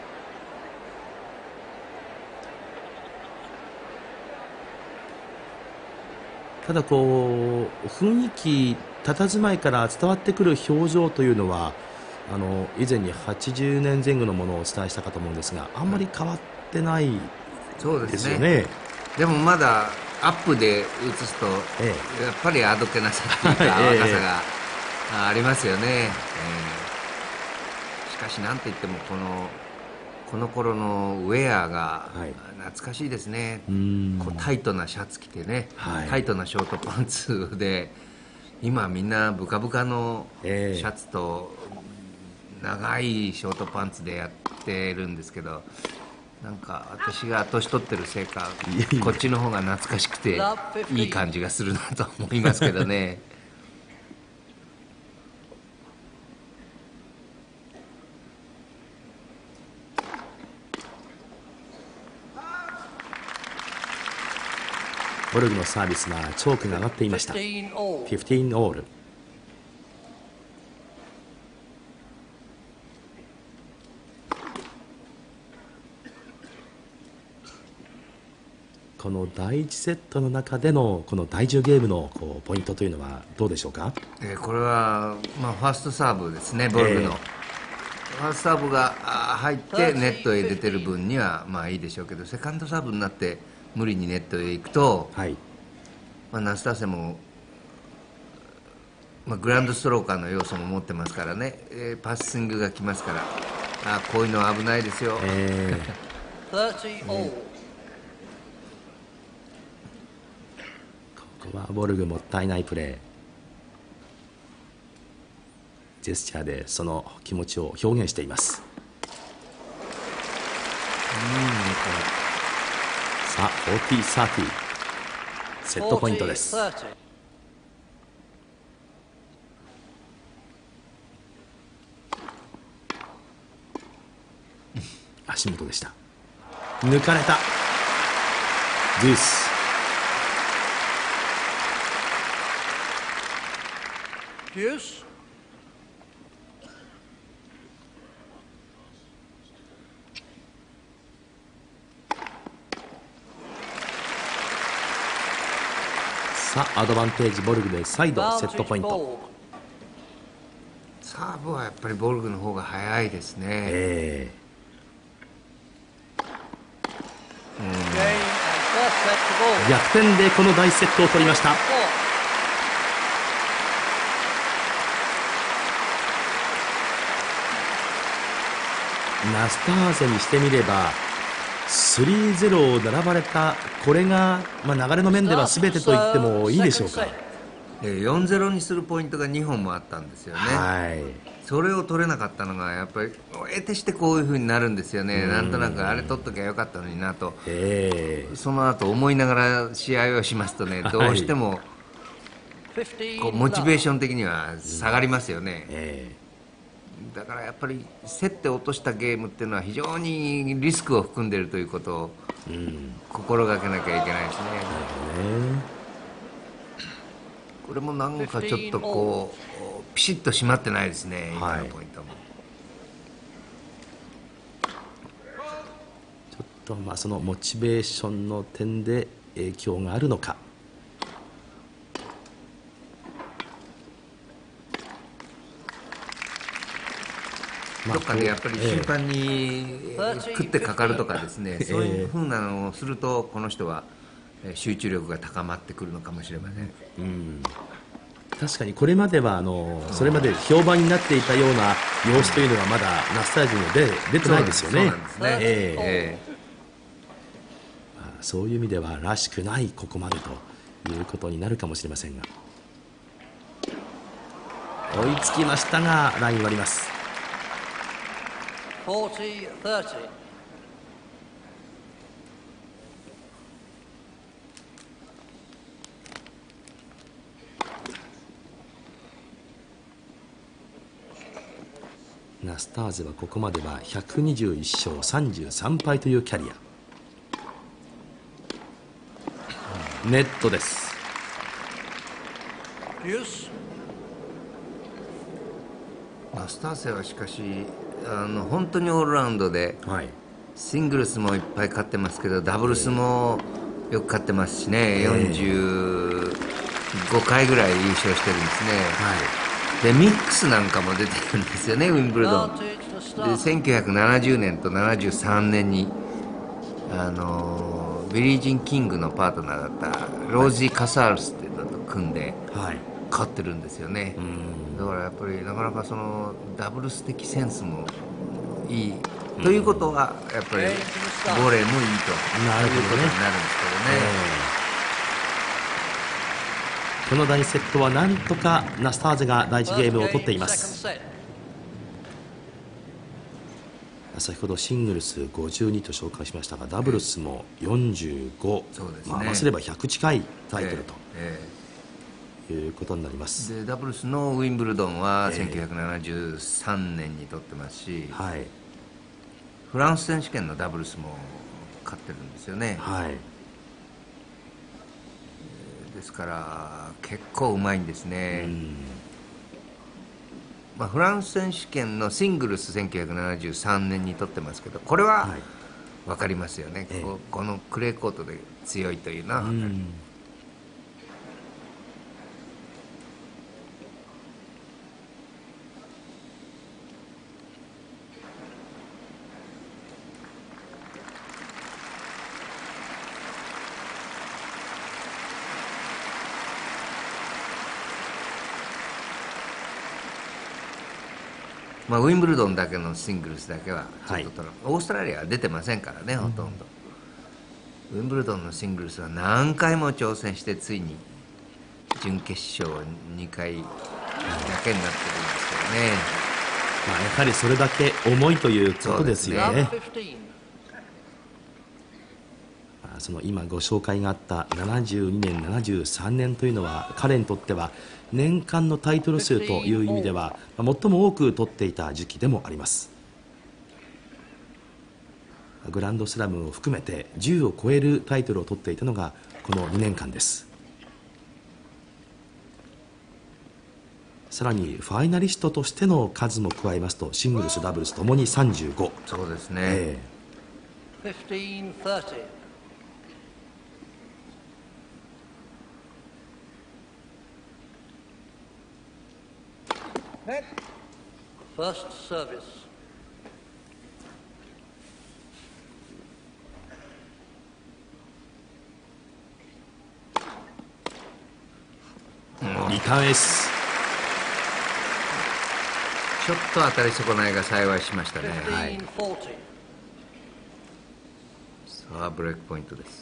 ただこう雰囲気佇まいから伝わってくる表情というのはあの以前にはちじゅうねんぜん後のものをお伝えしたかと思うんですが、あんまり変わってないですよね。 そうですね。でもまだアップで映すと、ええ、やっぱりあどけなさっていうか若さがありますよね。えー、しかしなんといってもこのこの頃のウェアが懐かしいですね。はい、こうタイトなシャツ着てね、はい、タイトなショートパンツで今みんなブカブカのシャツと長いショートパンツでやってるんですけど、なんか私が年取ってるせいかこっちの方が懐かしくていい感じがするなと思いますけどね。 ボルグのサービスがチョークが上がっていました。じゅうごオール。このだいいちセットの中でのこのだいじゅうゲームのこうポイントというのはどうでしょうか。 えー、これは、まあ、ファーストサーブですね、ボルグの、えー、ファーストサーブが入ってネットへ出てる分にはまあいいでしょうけど、セカンドサーブになって無理にネットへ行くと、はい、まあ、ナスターセも、まあ、グランドストローカーの要素も持ってますからね、えー、パッシングが来ますから、あこういうのは危ないですよ。えーここはボルグもったいないプレー、ジェスチャーでその気持ちを表現しています。さあよんじゅう、さんじゅうセットポイントです。足元でした。抜かれた。デュース。デュース。さあアドバンテージボルグで再度セットポイント。 サーブはやっぱりボルグの方が早いですね。えー逆転でこの第一セットを取りました。ナスターゼにしてみれば スリーゼロ を並ばれたこれが、まあ、流れの面では全てと言ってもいいでしょうか。 よんたいゼロにするポイントがにほんもあったんですよね。はい、それを取れなかったのがやっぱり得てしてこういう風になるんですよね。なんとなくあれ取っときゃよかったのになと、その後思いながら試合をしますとね、どうしてもこうモチベーション的には下がりますよね。だからやっぱり競って落としたゲームっていうのは非常にリスクを含んでいるということを心がけなきゃいけないですね。これもなんかちょっとこうピシッと締まってないですね、今のポイントも。 ちょっとまあそのモチベーションの点で影響があるのか。 どっかでやっぱり審判に食ってかかるとかですね、そういうふうなのをするとこの人は集中力が高まってくるのかもしれません。うん、 確かにこれまではあのそれまで評判になっていたような様子というのはまだナスタージには出てないですよね。そういう意味ではらしくないここまでということになるかもしれませんが、追いつきましたがライン割ります。よんじゅう、さんじゅう。ナスターゼはここまではひゃくにじゅういっしょうさんじゅうさんぱいというキャリア。ネットです。 ナスターゼはしかしあの本当にオールラウンドで、はい、シングルスもいっぱい勝ってますけどダブルスもよく勝ってますしね、よんじゅうごかいぐらい優勝してるんですね。はい、でミックスなんかも出てるんですよね、ウィンブルドンで。せんきゅうひゃくななじゅうねんとななじゅうさんねんにあのビリー・ジン・キングのパートナーだったロージー・カサールスっていうのと組んで勝ってるんですよね。だからやっぱりなかなかそのダブルス的センスもいいということはやっぱりボレーもいいということになるんですけどね。 この第一セットはなんとかナスターゼが第一ゲームを取っています。 先ほどシングルスごじゅうにと紹介しましたが、ダブルスもよんじゅうご、 そうですね、 まあ、合わせればひゃく近いタイトルと、 ええー、いうことになります。 でダブルスのウィンブルドンはせんきゅうひゃくななじゅうさんねんに取ってますし、 えーはい、 フランス選手権のダブルスも勝ってるんですよね、 はい、 ですから結構うまいんですね。 うん、 まあ、フランス選手権のシングルスせんきゅうひゃくななじゅうさんねんに取ってますけど、これは分かりますよね、はい、こ, このクレーコートで強いというのは分かる、うん、まあ、ウィンブルドンだけのシングルスだけはちょっと取ら、はい、オーストラリアは出てませんからね、ほとんど、うん、ウィンブルドンのシングルスは何回も挑戦してついに準決勝にかいだけになってるんですけどね、 まあ、やはりそれだけ重いということですよね。その今ご紹介があったななじゅうにねんななじゅうさんねんというのは彼にとっては年間のタイトル数という意味では最も多く取っていた時期でもあります。グランドスラムを含めてじゅうを超えるタイトルを取っていたのがこのにねんかんです。さらにファイナリストとしての数も加えますとシングルスダブルスともにさんじゅうご。 そうですね、 えー、じゅうご、さんじゅうFirst service. リターンエース。 ちょっと当たり損ないが幸いしましたね。はい、さあブレイクポイントです。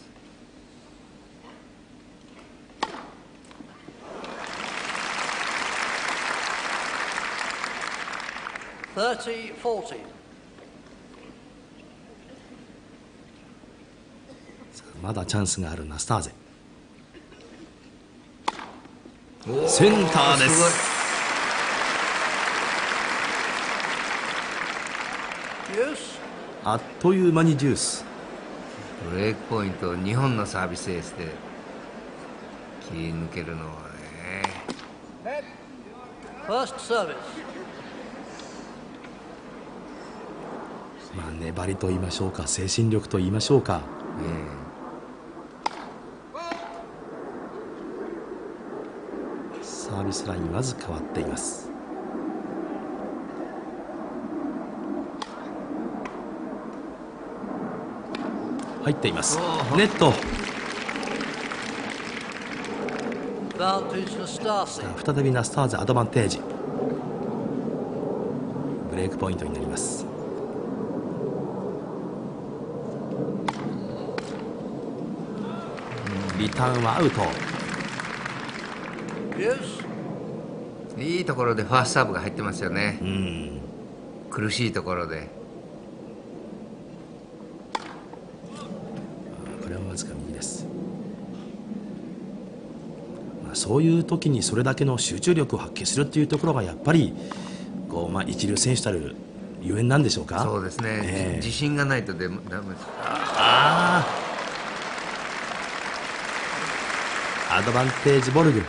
さんじゅう、よんじゅう。 まだチャンスがあるナスターゼ。センターです。あっという間にジュース。 ブレイクポイントをにほんのサービスエースで切り抜けるのはね。 ファーストサービス。 まあ粘りと言いましょうか、精神力と言いましょうか、えー、サービスラインまず変わっています。入っています。ネット。再びナスターズアドバンテージ。ブレイクポイントになります。リターンはアウト。 いいところでファーストサーブが入ってますよね。 うん、 苦しいところで。 これはわずか右です。まあ、そういう時にそれだけの集中力を発揮するっていうところがやっぱりこう、まあ、一流選手たるゆえんなんでしょうか。 そうですね、えー、自信がないとでもダメです。 ああ、アドバンテージボルグ。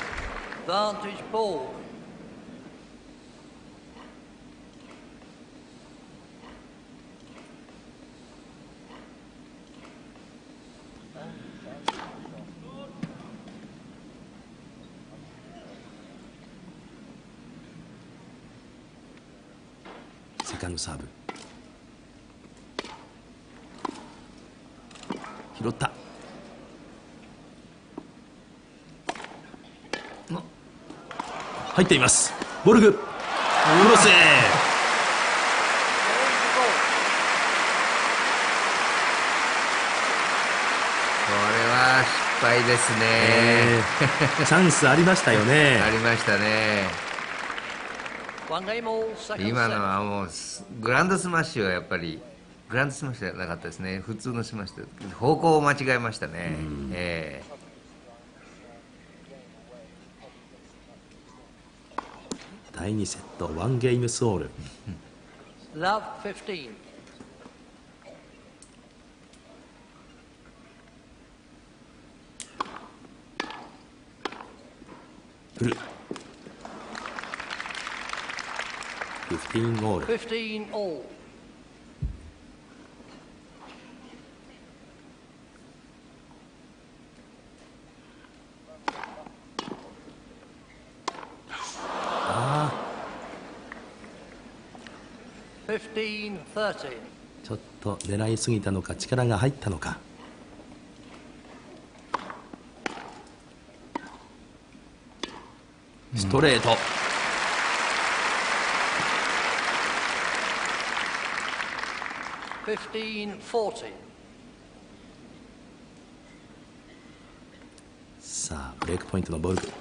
セカンドサーブ。拾った。入っています。ボルグクロス。これは失敗ですね、 えー、チャンスありましたよね。 ありましたね。今のはもうグランドスマッシュはやっぱりグランドスマッシュじゃなかったですね。普通のスマッシュで方向を間違えましたね。えー、だいにセットワンゲームスオール。 Love fifteen. フルフィフティーンオール。 fifteen all. あー fifteen thirty. ちょっと狙いすぎたのか力が入ったのか。ストレート、 fifteen forty. さあブレイクポイントのボルグ。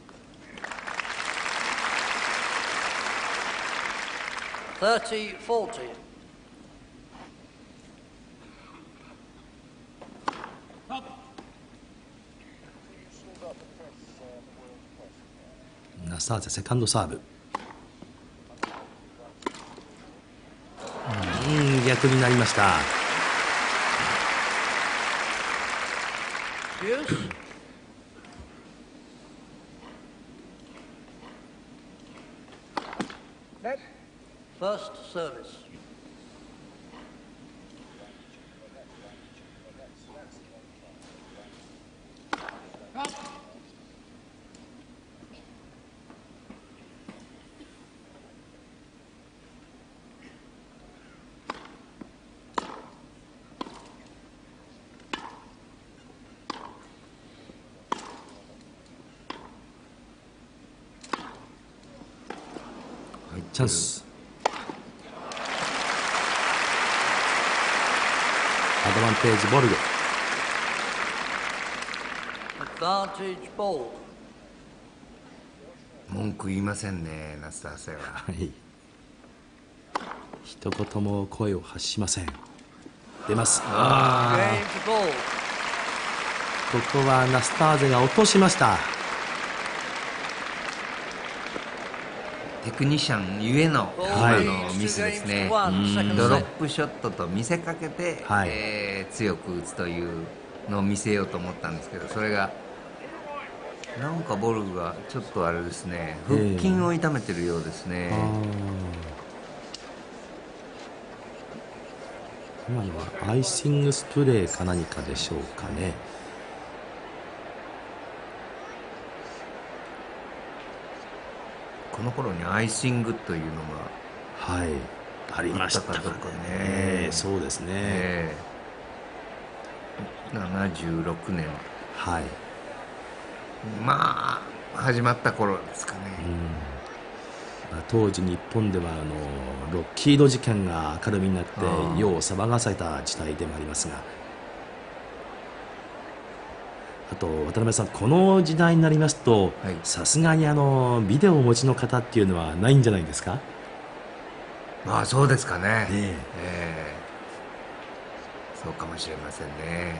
thirty forty. ナスターゼセカンドサーブ。うん逆になりました。 Deuce. First service. チャンス。アドバンテージボルグ。 Advantage ball. 文句言いませんね、ナスターセは。 はい、一言も声を発しません。出ます。あ Game to ball. ここはナスターゼが落としました。 テクニシャンゆえの、 はい、 今のミスですね。ドロップショットと見せかけて、はい、えー、強く打つというのを見せようと思ったんですけど、それがなんかボルグがちょっとあれですね、腹筋を痛めてるようですね。えー、今のはアイシングスプレーか何かでしょうかね。 この頃にアイシングというのがはいありましたかどうかね。そうですね、えー、ななじゅうろくねん、 はい、 まあ始まった頃ですかね。 うん、まあ、当時日本ではあのロッキード事件が明るみになって世を騒がされた時代でもありますが、あと渡辺さん、この時代になりますとさすがにあのビデオをお持ちの方っていうのはないんじゃないですか。 まあそうですかね、えーえー、そうかもしれませんね。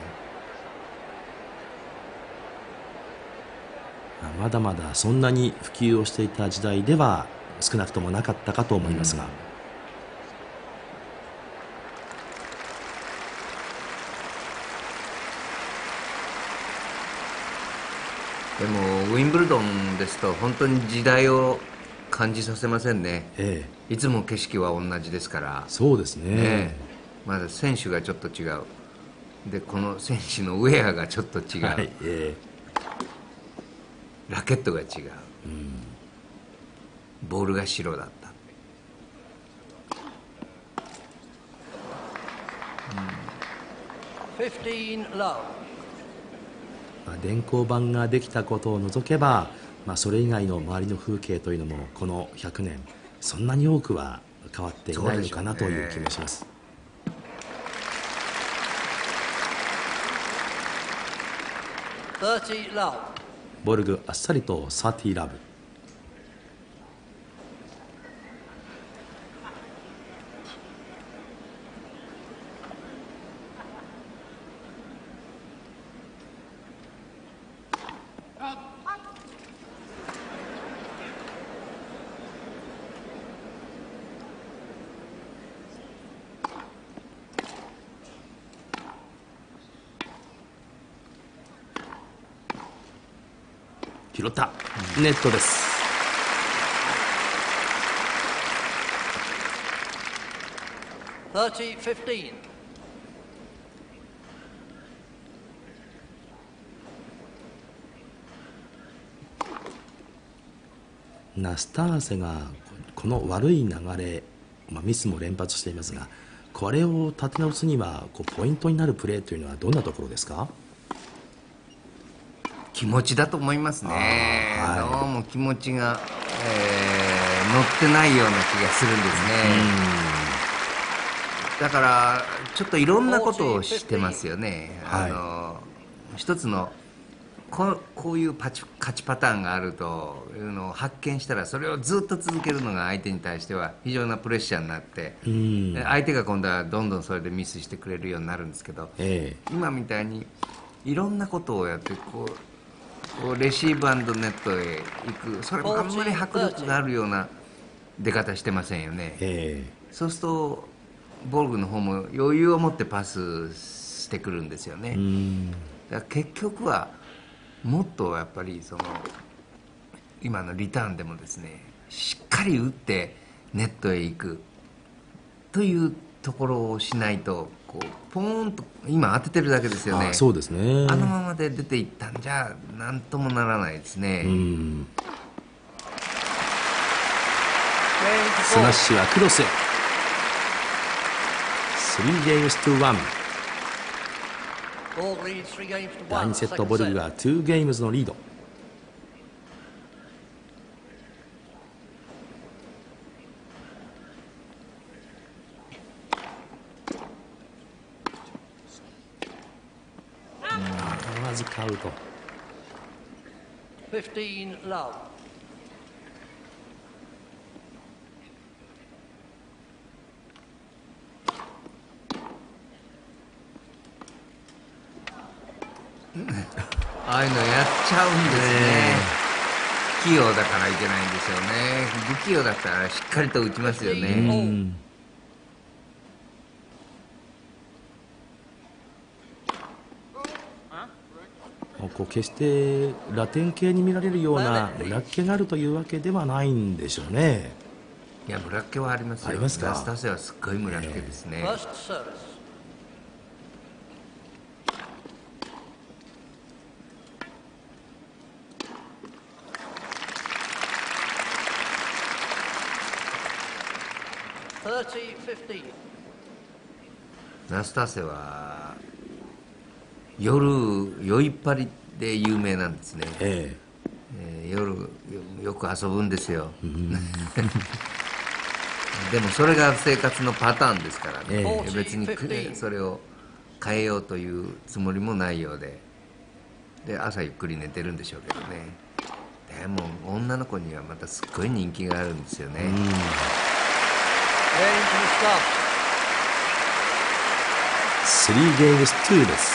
まだまだそんなに普及をしていた時代では少なくともなかったかと思いますが、 うん、でもウィンブルドンですと本当に時代を感じさせませんね、ええ、いつも景色は同じですから。 そうですね、 ね、まだ選手がちょっと違うで、この選手のウェアがちょっと違う、はい、ええ、ラケットが違う、うん、ボールが白だった、 うん、fifteen love。 まあ、電光板ができたことを除けば、まあ、それ以外の周りの風景というのもこのひゃくねんそんなに多くは変わっていないのかなという気もします。ボルグあっさりとサーティーラブ。 拾った、うん、ネットです。 さんじゅう、じゅうご。 ナスターセがこの悪い流れ、まあ、ミスも連発していますが、これを立て直すにはこうポイントになるプレーというのはどんなところですか？ 気持ちだと思いますね、はい、どうも気持ちが、えー、乗ってないような気がするんですね。だからちょっといろんなことをしてますよね。あの、はい、一つのこ, こういうパチ勝ちパターンがあるというのを発見したら、それをずっと続けるのが相手に対しては非常なプレッシャーになって、うん、相手が今度はどんどんそれでミスしてくれるようになるんですけど、えー、今みたいにいろんなことをやってこう、こうレシーブ&ネットへ行く、それもあんまり迫力があるような出方してませんよね、えー、そうするとボールの方も余裕を持ってパスしてくるんですよね。うん、だから結局はもっとやっぱりその今のリターンでもですね、しっかり打ってネットへ行くというところをしないと、こうポーンと今当ててるだけですよね。 あ、そうですね。 あのままで出ていったんじゃなんともならないですね。うん、 スマッシュはクロスへ。スリーゲームストゥワン。だいにセットボルグはにゲームズのリード。わずかアウト。 じゅうごラブ。 ああいうのやっちゃうんですね。不器用だからいけないんですよね。不器用だったらしっかりと打ちますよね。うん、 こう決してラテン系に見られるような村っ気があるというわけではないんでしょうね。 いや、村っ気はありますよ。 ありますか。 ナスタセはすっごい村っ気ですね。えーナスタセは夜酔いっぱりで有名なんですね、えええー、夜よく遊ぶんですよでもそれが生活のパターンですからね、えー、別にそれを変えようというつもりもないようで、で朝ゆっくり寝てるんでしょうけどね。でも女の子にはまたすっごい人気があるんですよね。うん、 スリーゲームスツーです。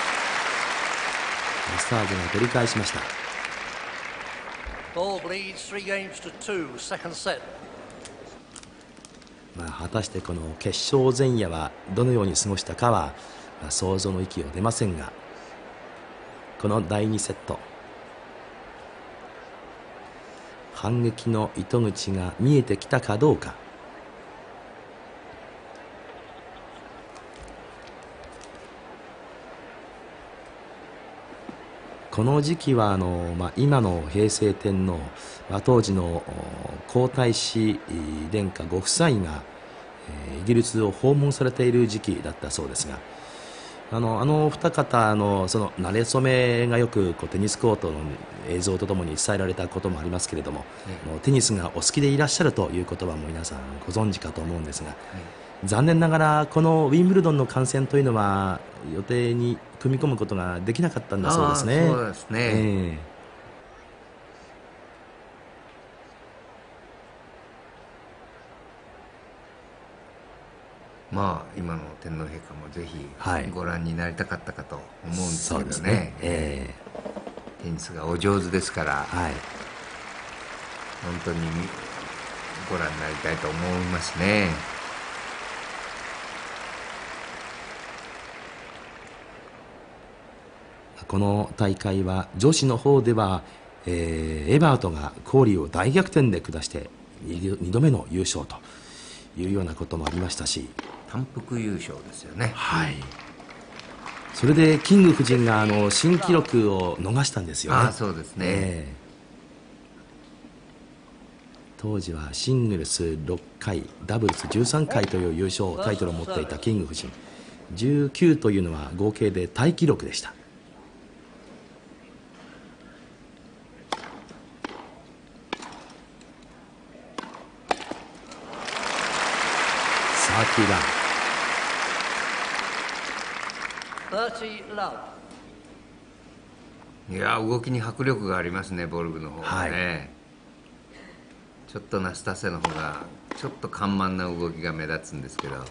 マスターズが取り返しました。まあ、果たしてこの決勝前夜はどのように過ごしたかは、まあ、想像の域を出ませんが、このだいにセット反撃の糸口が見えてきたかどうか。この時期はあの、まあ、今の平成天皇、まあ、当時の皇太子殿下ご夫妻が、えー、イギリスを訪問されている時期だったそうですが、あのあの二方のその馴れ初めがよくこうテニスコートの映像とともに伝えられたこともありますけれども、うん、テニスがお好きでいらっしゃるという言葉も皆さんご存知かと思うんですが、うん、残念ながらこのウィンブルドンの観戦というのは予定に組み込むことができなかったんだそうですね。 そうですね、えーまあ、今の天皇陛下もぜひご覧になりたかったかと思うんですけどね、はいねえー、テニスがお上手ですから、はい、本当にご覧になりたいと思いますね。 この大会は女子の方ではえー、エバートがコーリーを大逆転で下してにどめの優勝というようなこともありましたし、 単独優勝ですよね。 はい。それでキング夫人があの新記録を逃したんですよね。 ああ、そうですね、えー、 当時はシングルスろっかい、ダブルスじゅうさんかいという優勝タイトルを持っていたキング夫人、じゅうきゅうというのは合計でタイ記録でした。サーティーランいや、動きに迫力がありますね、ボルグの方がね、はい、ちょっとナスタセの方がちょっと緩慢な動きが目立つんですけど、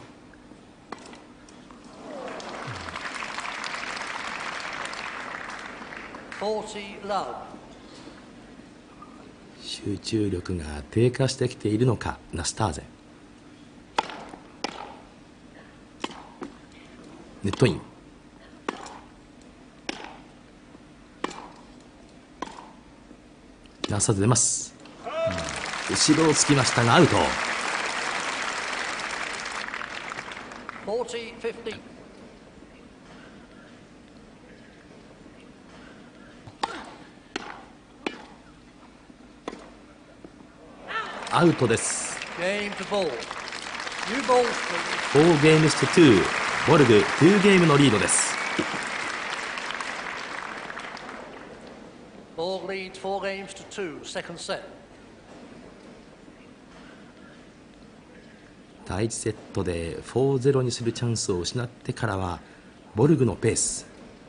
集中力が低下してきているのか、ナスターゼ。ネットイン。ナスターゼ出ます、うん、後ろをつきましたがアウト。アウトです。フォーゲームスとに、ボルグにゲームのリードです。第一セットでよんたいゼロにするチャンスを失ってからはボルグのペース。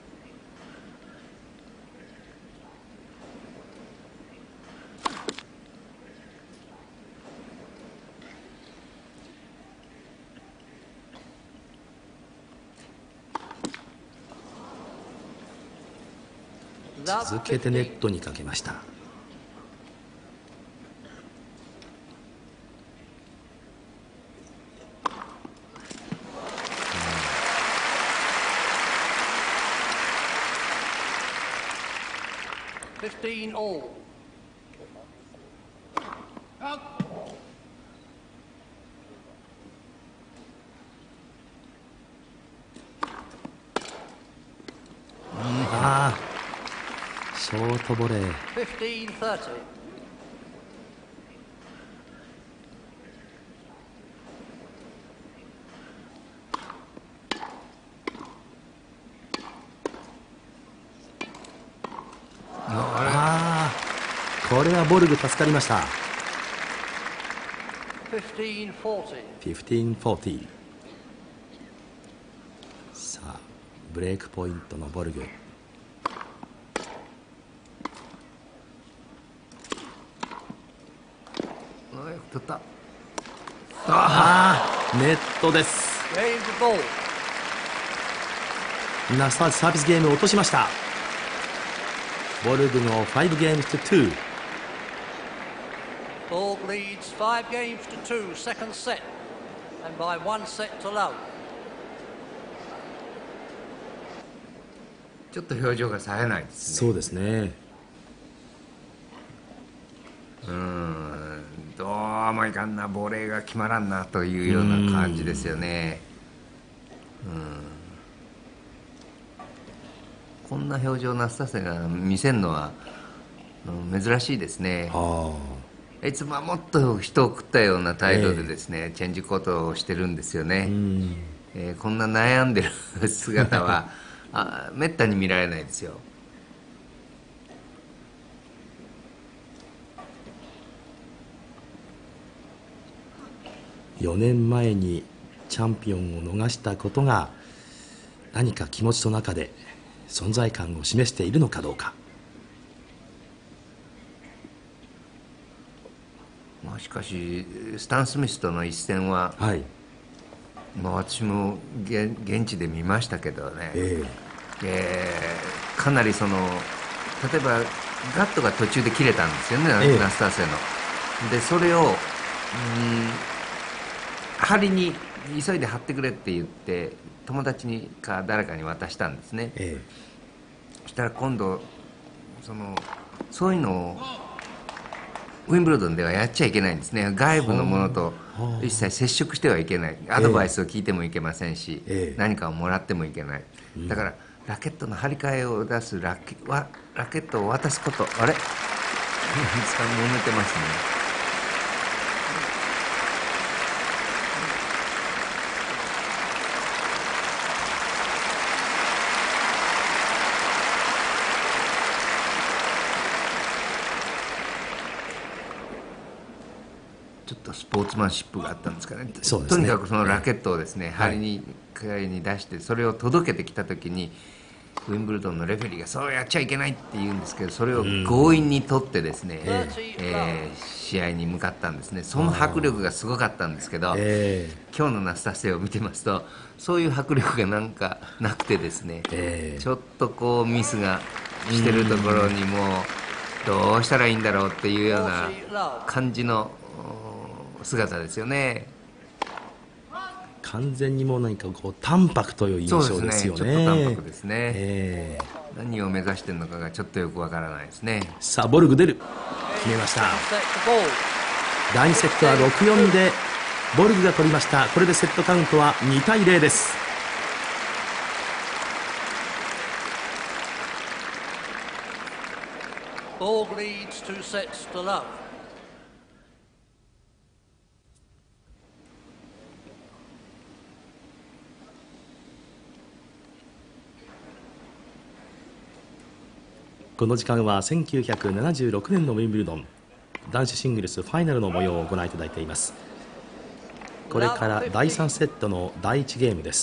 続けてネットにかけました。ああ、ショートボレー。ああ、これはボルグ助かりました。じゅうごよんじゅう。さあ、ブレイクポイントのボルグ。 取った。 ああ、ネットです。ナスターズサービスゲームを落としました。ボルグのごゲームスとに。 Borg leads five games to two, second set, and by one set to love. ちょっと表情が冴えないですね。 そうですね。 うーん、どうもいかんな、ボレーが決まらんなというような感じですよね。うん、こんな表情ナスタセが見せるのは、うん、珍しいですね。いつもはもっと人を食ったような態度でですね、えー、チェンジコートをしてるんですよね。えー、こんな悩んでる姿はあめったに見られないですよ。 よねんまえにチャンピオンを逃したことが何か気持ちの中で存在感を示しているのかどうか。 まあ、しかしスタン・スミスとの一戦は、はい、まあ、私も現地で見ましたけどね、えーえー、かなりその例えばガットが途中で切れたんですよね、えー、ナスターセの。でそれをうん針に急いで貼ってくれって言って友達にか誰かに渡したんですね、えー、そしたら今度そのそういうのをウィンブルドンではやっちゃいけないんですね。外部のものと一切接触してはいけない。アドバイスを聞いてもいけませんし、えー、何かをもらってもいけない。だからラケットの張り替えを出すラケ、ラケットを渡すこと。あれ揉めてますね。ちょっとスポーツマンシップがあったんですかね。そうですね。とにかくそのラケットをですね、はい、針に替えに出してそれを届けてきた時にウィンブルドンのレフェリーがそうやっちゃいけないって言うんですけど、それを強引に取ってですね、えーえー、試合に向かったんですね。その迫力がすごかったんですけど、えー、今日のナスタセを見てますとそういう迫力がなんかなくてですね、えー、ちょっとこうミスがしてるところにもうどうしたらいいんだろうっていうような感じの姿ですよね。 完全にもう何かこう淡白という印象ですよね。 そうですね、ちょっと淡白ですね、えー、何を目指しているのかがちょっとよくわからないですね。 さあボルグ出る、決めました。だいにセットは ろくよん でボルグが取りました。これでセットカウントはにたいゼロです。 ボルグ leads two sets to love。 この時間はせんきゅうひゃくななじゅうろくねんのウィンブルドン男子シングルスファイナルの模様をご覧いただいています。これからだいさんセットのだいいちゲームです。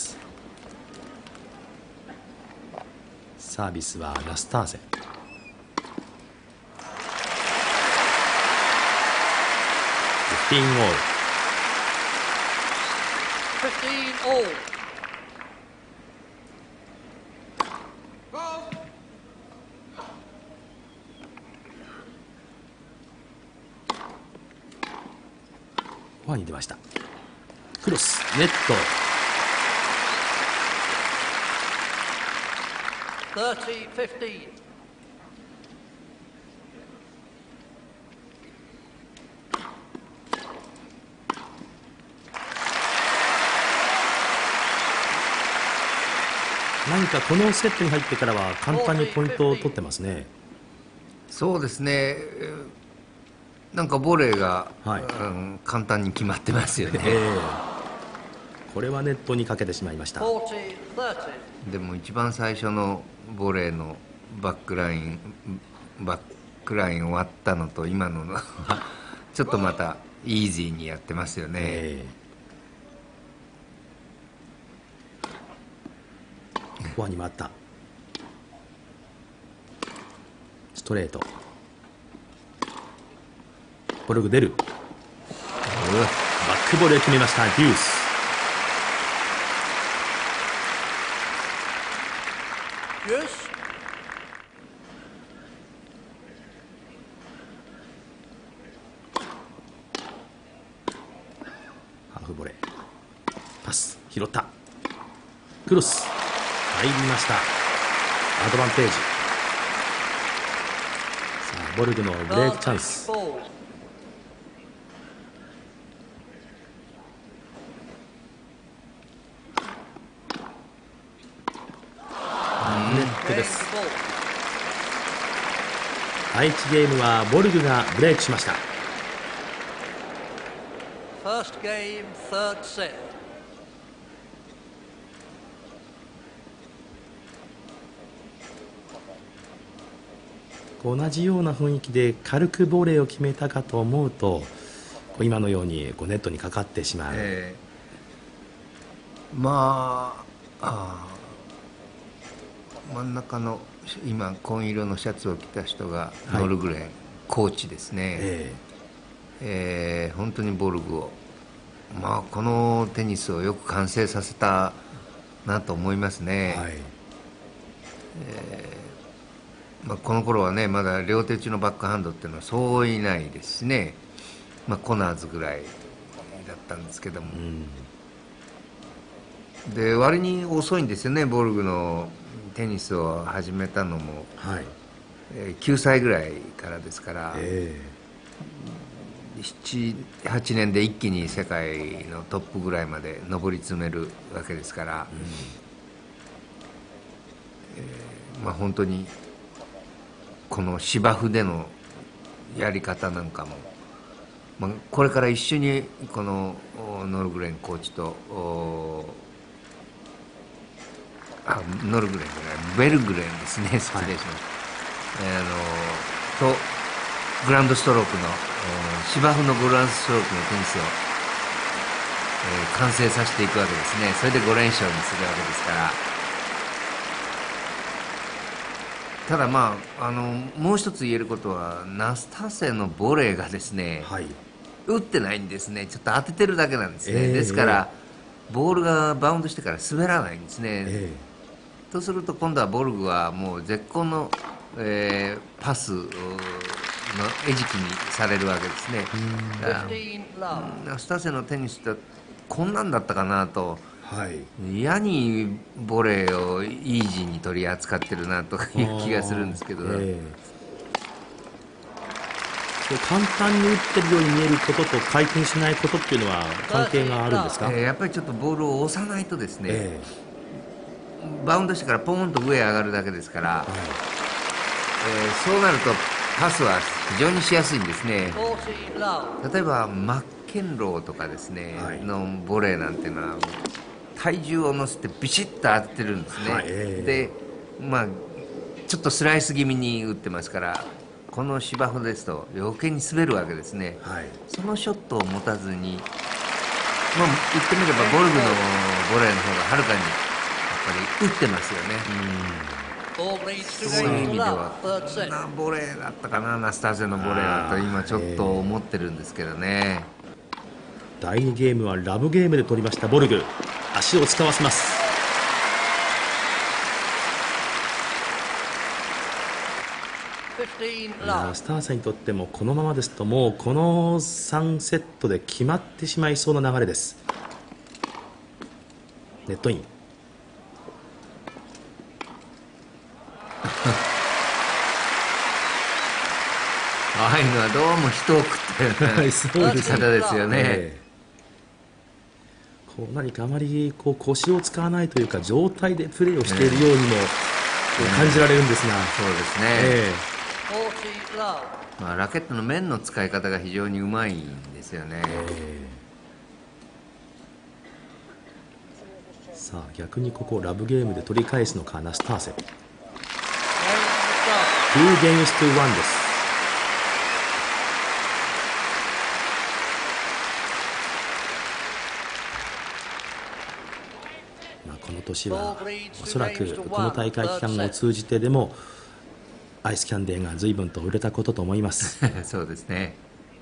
サービスはナスターゼ。フィフティーンオール。 フィフティーンオール。 フォアに出ました。クロスネット。 さんじゅう、じゅうご。 何かこのセットに入ってからは簡単にポイントを取ってますね。 そうですね、なんかボレーが、はい、うん、簡単に決まってますよね、えー、 これはネットにかけてしまいました。 でも一番最初のボレーのバックラインバックライン終わったのと今ののちょっとまたイージーにやってますよね、えー、フォアに回ったストレート。ボルグ出る。バックボレー決めました。デュース。 デュース。 ハーフボレー。パス拾った。クロス入りました。アドバンテージ。さあボルグのブレイクチャンス。だいいちゲームはボルグがブレイクしました。 First game, third set. 同じような雰囲気で軽くボレーを決めたかと思うと今のようにこうネットにかかってしまう、えー、まあ、あ真ん中の今紺色のシャツを着た人がノルグレン、はい、コーチですね、えーえー、本当にボルグを、まあ、このテニスをよく完成させたなと思いますね、はい、えーまあ、この頃はねまだ両手打ちのバックハンドっていうのはそういないですしね、まあ、コナーズぐらいだったんですけども、うん、で割に遅いんですよねボルグのテニスを始めたのも、はい、 えー、きゅうさいぐらいからですから、えー、ななはちねんで一気に世界のトップぐらいまで上り詰めるわけですから、うん、えーまあ、本当にこの芝生でのやり方なんかも、まあ、これから一緒にこのノルグレンコーチとあノルグレンじゃないベルグレンですね、失礼しました、はい、あのとグランドストロークの芝生のグランドストロークのテニスを、えー、完成させていくわけですね。それでご連勝にするわけですから。ただまあ、あのもう一つ言えることはナスタセのボレーがですね、はい、打ってないんですね。ちょっと当ててるだけなんですね、えー、ですから、えー、ボールがバウンドしてから滑らないんですね、えー、とすると今度はボルグはもう絶好の、えー、パスの餌食にされるわけですね。ナスタセのテニスってこんなんだったかなと、はい、嫌にボレーをイージーに取り扱ってるなという気がするんですけど、えー、簡単に打ってるように見えることと回転しないことっていうのは関係があるんですか？ えー、やっぱりちょっとボールを押さないとですね、えー、バウンドしてからポーンと上へ上がるだけですから、はい、えー、そうなるとパスは非常にしやすいんですね。例えばマッケンローとかですね、はい、のボレーなんていうのは体重を乗せてビシッと当ててるんですね、はい、でまあちょっとスライス気味に打ってますから、この芝生ですと余計に滑るわけですね、はい、そのショットを持たずに、まあ、言ってみればボルグのボレーの方がはるかにやっぱり打ってますよね。そういう意味ではこんなボレーだったかな、ナスターセのボレーだと今ちょっと思ってるんですけどね。 だいにゲームはラブゲームで取りましたボルグ。足を使わせます。ナスターセにとってもこのままですともうこのさんセットで決まってしまいそうな流れです。ネットイン。 ああいうのはどうも人を食ったような打ち方ですよね。 こう何かあまりこう腰を使わないというか状態でプレーをしているようにも感じられるんですが、 そうですね、えーまあ、ラケットの面の使い方が非常にうまいんですよね、えー、さあ逆にここラブゲームで取り返すのかナスターセ。ツーゲームストワンです。この年はおそらくこの大会期間を通じてでもアイスキャンデーが随分と売れたことと思います。 そうですね。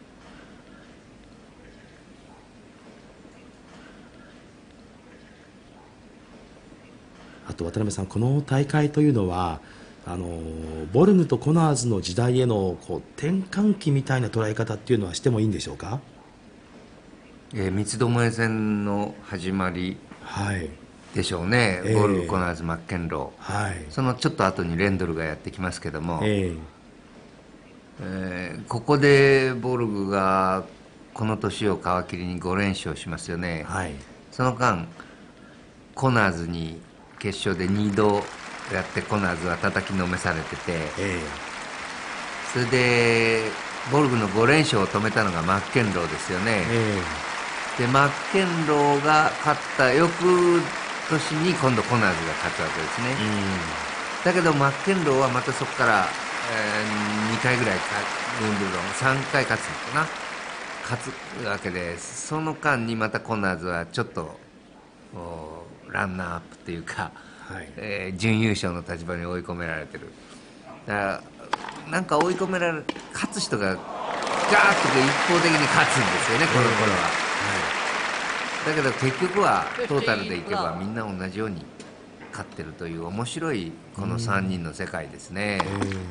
あと渡辺さん、この大会というのはあのボルグとコナーズの時代へのこう転換期みたいな捉え方っていうのはしてもいいんでしょうか？ えー、三つどもえ戦の始まり、はいでしょうね、えー、ボルグ、コナーズ、マッケンロー、はい、そのちょっと後にレンドルがやってきますけども、えーえー、ここでボルグがこの年を皮切りにご連勝しますよね、はい、その間コナーズに決勝でにどやってコナーズは叩きのめされてて、えー、それでボルグのご連勝を止めたのがマッケンローですよね、えー、でマッケンローが勝った翌年に今度コナーズが勝つわけですね、うん、だけどマッケンローはまたそこから、えー、にかいぐらいウィンブルドンさんかい勝つのかな勝つわけで、その間にまたコナーズはちょっとランナーアップっていうか、はいえー、準優勝の立場に追い込められてる。だからなんか追い込められ勝つ人がガーッと一方的に勝つんですよね、この頃は、はい、だけど結局はトータルでいけばみんな同じように勝ってるという面白いこのさんにんの世界ですね。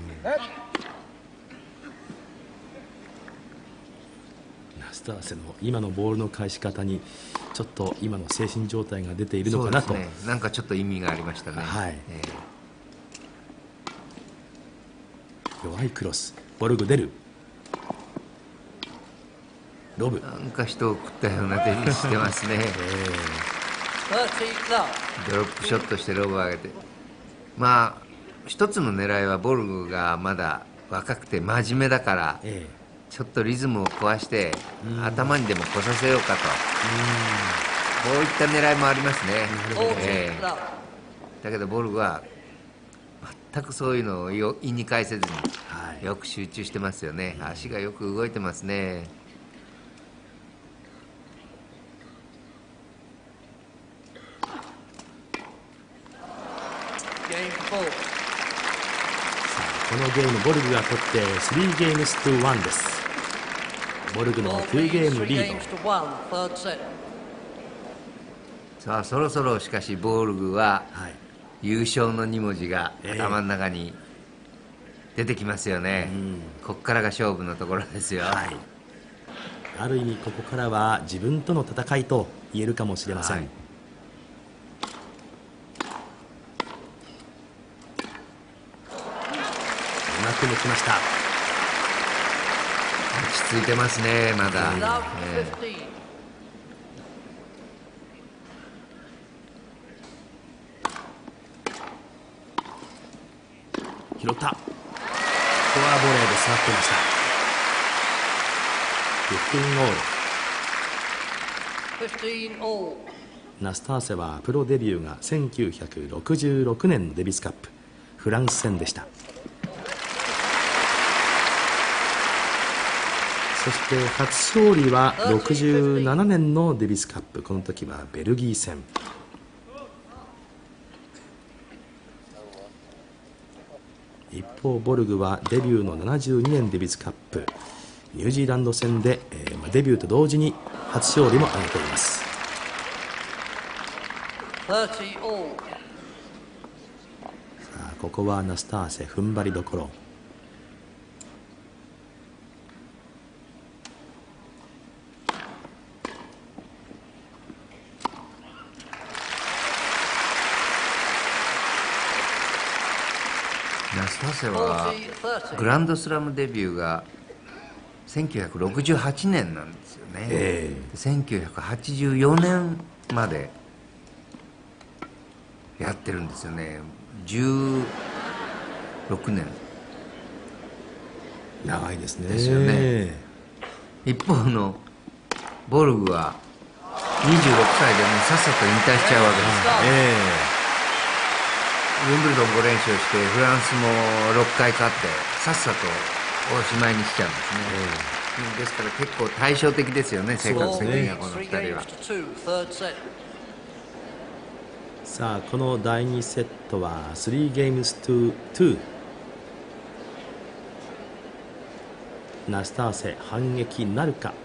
ナスターセの今のボールの返し方にちょっと今の精神状態が出ているのかなと。そうですね、 なんかちょっと意味がありましたね、はいえー弱いクロス。ボルグ出る。ロブ。 なんか人を食ったような手にしてますね。ドロップショットしてロブを上げて、まあ一つの狙いはボルグがまだ若くて真面目だから、ええ、ちょっとリズムを壊して頭にでも来させようかと、こういった狙いもありますね。ええ、だけどボルグは全くそういうのを意に介せずに、はい、よく集中してますよね。足がよく動いてますね。 このゲームボルグが取ってスリーゲームストゥワンです。ボルグのツーゲームリード。 さあそろそろしかしボルグは優勝のに文字が頭の中に出てきますよね。えー、ここからが勝負のところですよ。はい、 ある意味ここからは自分との戦いと言えるかもしれません。はい、うまく抜きました。 落ち着いてますねまだ。えー拾った。フォアボレーで座っていました。じゅうオール。ナスターセはプロデビューがせんきゅうひゃくろくじゅうろくねんのデビスカップフランス戦でした。そして初勝利はろくじゅうななねんのデビスカップ、この時はベルギー戦。一方ボルグはデビューのななじゅうにねんデビスカップニュージーランド戦で、えー、デビューと同時に初勝利も挙げています。さあここはナスターセ踏ん張りどころ。 ナスターセはグランドスラムデビューがせんきゅうひゃくろくじゅうはちねんなんですよね。えー、せんきゅうひゃくはちじゅうよねんまでやってるんですよね。じゅうろくねん。 長いですね。 ですよね。一方のボルグはにじゅうろくさいでもうさっさと引退しちゃうわけですから、えーウィンブルドンご連勝してフランスもろっかい勝ってさっさとおしまいにしちゃうんですね。えー、ですから結構対照的ですよね、性格的にはこのふたりは。 さあこのだいにセットはスリーゲームストゥツー。ナスターセ反撃なるか。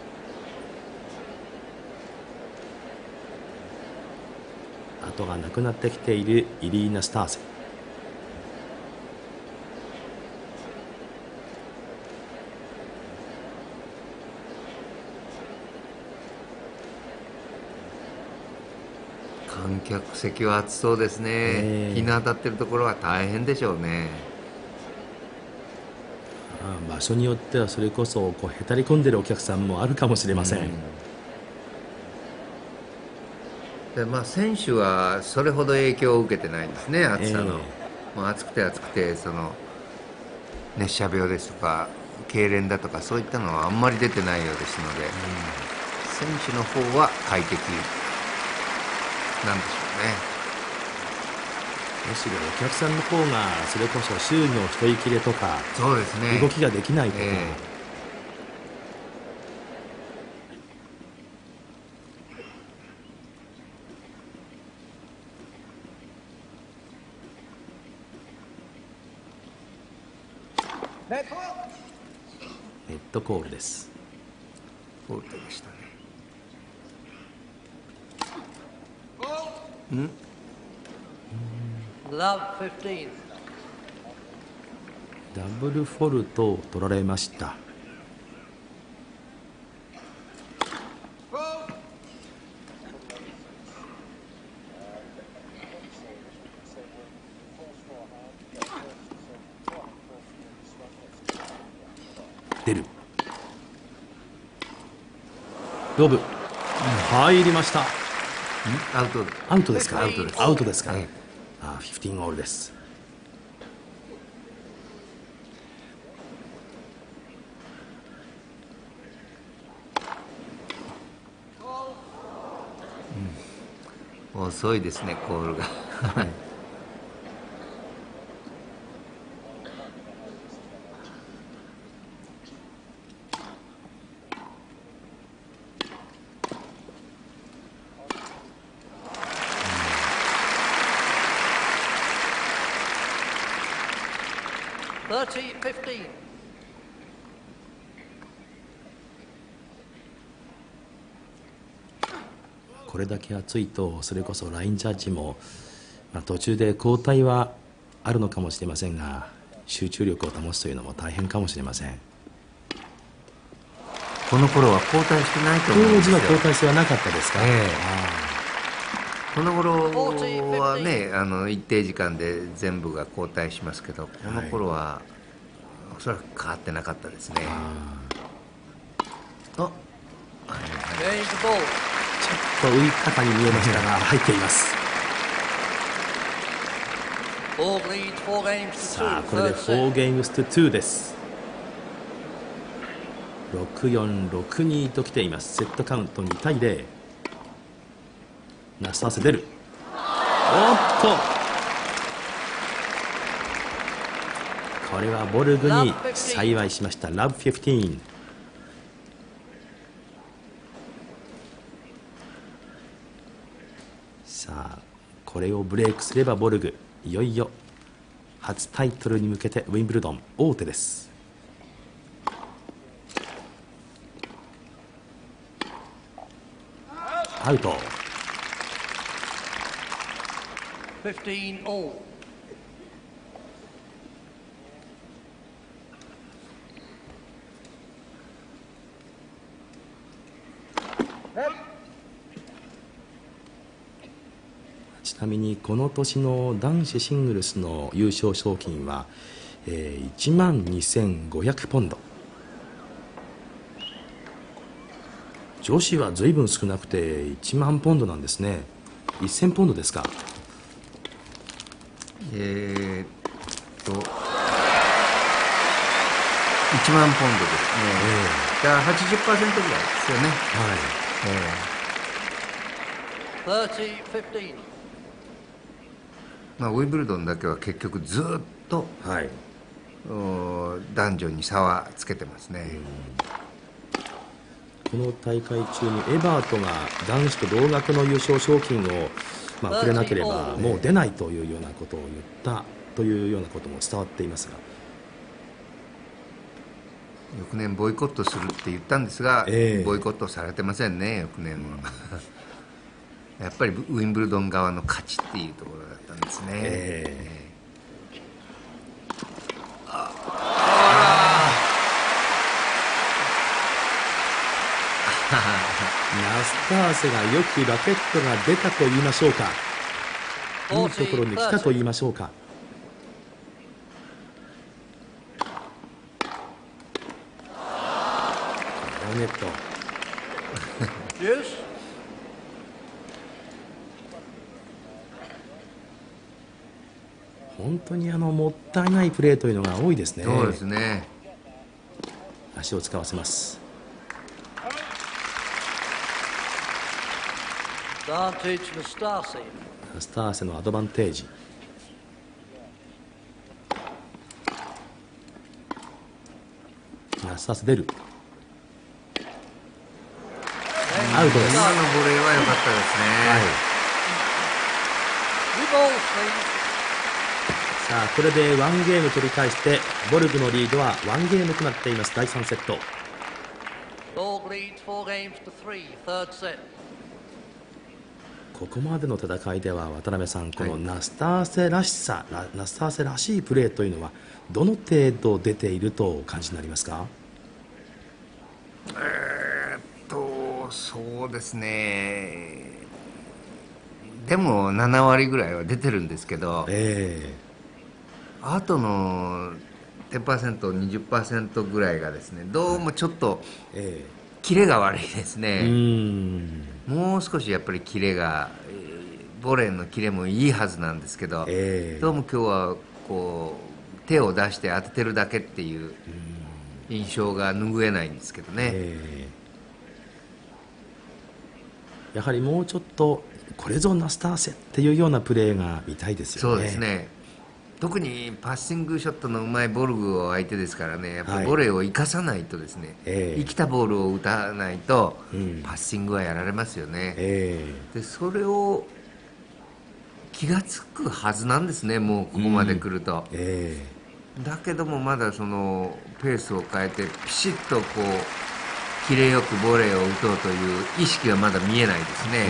後がなくなってきているイリーナ・スターセ。 観客席は暑そうですね。えー、日の当たってるところは大変でしょうね。 ああ場所によってはそれこそこうへたり込んでるお客さんもあるかもしれません。うんでまあ、選手はそれほど影響を受けてないんですね、暑さの。えー、もう暑くて暑くてその熱射病ですとか痙攣だとかそういったのはあんまり出てないようですので、うん、選手の方は快適なんでしょうね。 むしろお客さんの方がそれこそ周囲の一息れとかそうですね、 動きができないとか、えーネットコールです。 フォールトでしたね。うん。 ダブルフォルトを取られました。 出る。ロブ、うん、入りました。 アウト。 アウトですか。 アウトです。 アウトですか。 ええ、 ああ、じゅうごオールです。 うん、遅いですね、コールが。はい。 thirty fifteen. これだけ暑いと、それこそラインジャッジも、まあ、途中で交代はあるのかもしれませんが、集中力を保つというのも大変かもしれません。 この頃は交代してないと思うんですよ。 当時は交代制はなかったですか。ええ、 この頃はね、あの一定時間で全部が交代しますけど、この頃はおそらく変わってなかったですね。あ、 ちょっと浮いたかに見えましたが入っています。さあこれでよんゲームスとにです。ろくよん、ろくにときています。セットカウントにたいゼロ。ナスターセ出る。おっと、これはボルグに幸いしました。ラブじゅうご。さあこれをブレイクすればボルグ、いよいよ初タイトルに向けてウィンブルドン王手です。アウト。 じゅうごオール。 ちなみにこの年の男子シングルスの優勝賞金は、えー、いちまんにせんごひゃくポンド。女子は随分少なくていちまんポンドなんですね。せんポンドですか。 えー、っといちまんポンドですね。えー、だから はちじゅっパーセント ぐらいですよね。 はい。えー、さんじゅう、じゅうご。 まあ、ウィンブルドンだけは結局ずっと、はい、男女に差はつけてますね。 この大会中にエバートが男子と同額の優勝賞金を、まあ、くれなければもう出ないというようなことを言ったというようなことも伝わっていますが、 翌年ボイコットするって言ったんですが、えー、ボイコットされてませんね、翌年は。やっぱりウィンブルドン側の勝ちっていうところだったんですね。えーナスターセがよくラケットが出たと言いましょうか、いいところに来たと言いましょうか。ネット本当にあのもったいないプレーというのが多いですね。 そうですね。 足を使わせます。ナスターセのアドバンテージ。ナスターセ出る。アウトです。 今のボレーは良かったですね。はい、 さあこれでワンゲーム取り返してボルグのリードはワンゲームとなっています。だいさんセット。ここまでの戦いでは渡辺さん、このナスターセらしさ、はい、ナスターセらしいプレーというのはどの程度出ているとお感じになりますか？ えー、っとそうですね、でもななわりぐらいは出てるんですけど、えー、あとのじゅっパーセント、にじゅっパーセント ぐらいがですね、どうもちょっとキレが悪いですね。うーん、もう少しやっぱりキレが、ボレーのキレもいいはずなんですけど、えー、どうも今日はこう手を出して当ててるだけっていう印象が拭えないんですけどね。えー、やはりもうちょっとこれぞナスターセっていうようなプレーが見たいですよね。 そうですね。特にパッシングショットのうまいボルグを相手ですからね、やっぱりボレーを生かさないとですね、えー、生きたボールを打たないと、うん、パッシングはやられますよね。えー、でそれを気がつくはずなんですね、もうここまで来ると。うん、えー、だけどもまだそのペースを変えてピシッとこうキレよくボレーを打とうという意識はまだ見えないですね。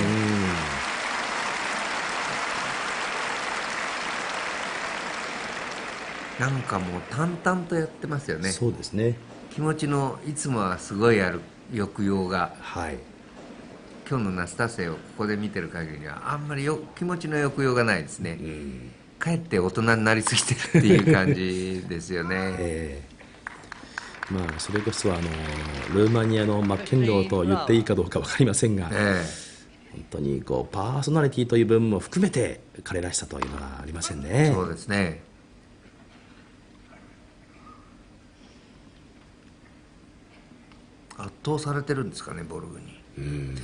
うん、なんかもう淡々とやってますよね。 そうですね。 気持ちのいつもはすごいある抑揚が、はい、今日のナスタセをここで見てる限りにはあんまりよ気持ちの抑揚がないですね。うん、かえって大人になりすぎてるっていう感じですよね。えー、まあそれこそあのルーマニアのマッケンローと言っていいかどうか分かりませんが、えー、本当にこうパーソナリティという部分も含めて彼らしさというのはありませんね。 そうですね。圧倒されてるんですかね、ボルグに。うん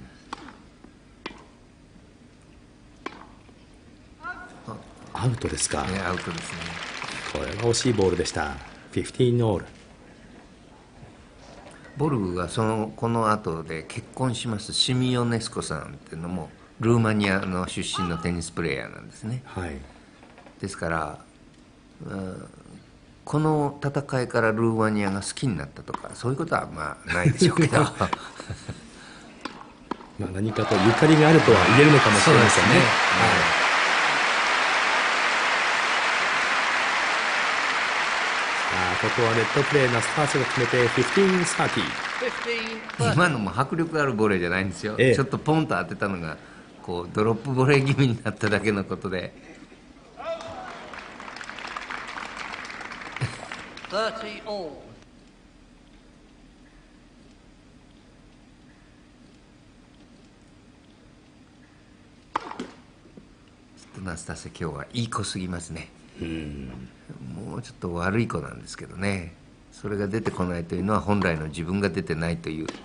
アウトですか。 ね、アウトですね。 これは惜しいボールでした。じゅうごオール。 ボルグがそのこの後で結婚しますシミオネスコさんっていうのもルーマニアの出身のテニスプレーヤーなんですね。はい、ですから、うん、この戦いからルーマニアが好きになったとかそういうことはまあないでしょうけどまあ何かとゆかりがあるとは言えるのかもしれませんね。ここはネットプレーなスタートが決めてじゅうごサーティー。 今のも迫力あるボレーじゃないんですよ、ええ、ちょっとポンと当てたのがこうドロップボレー気味になっただけのことでじゅうオール。ナスタセ今日はいい子すぎますね。うん、もうちょっと悪い子なんですけどね。それが出てこないというのは本来の自分が出てないという、うん、ボ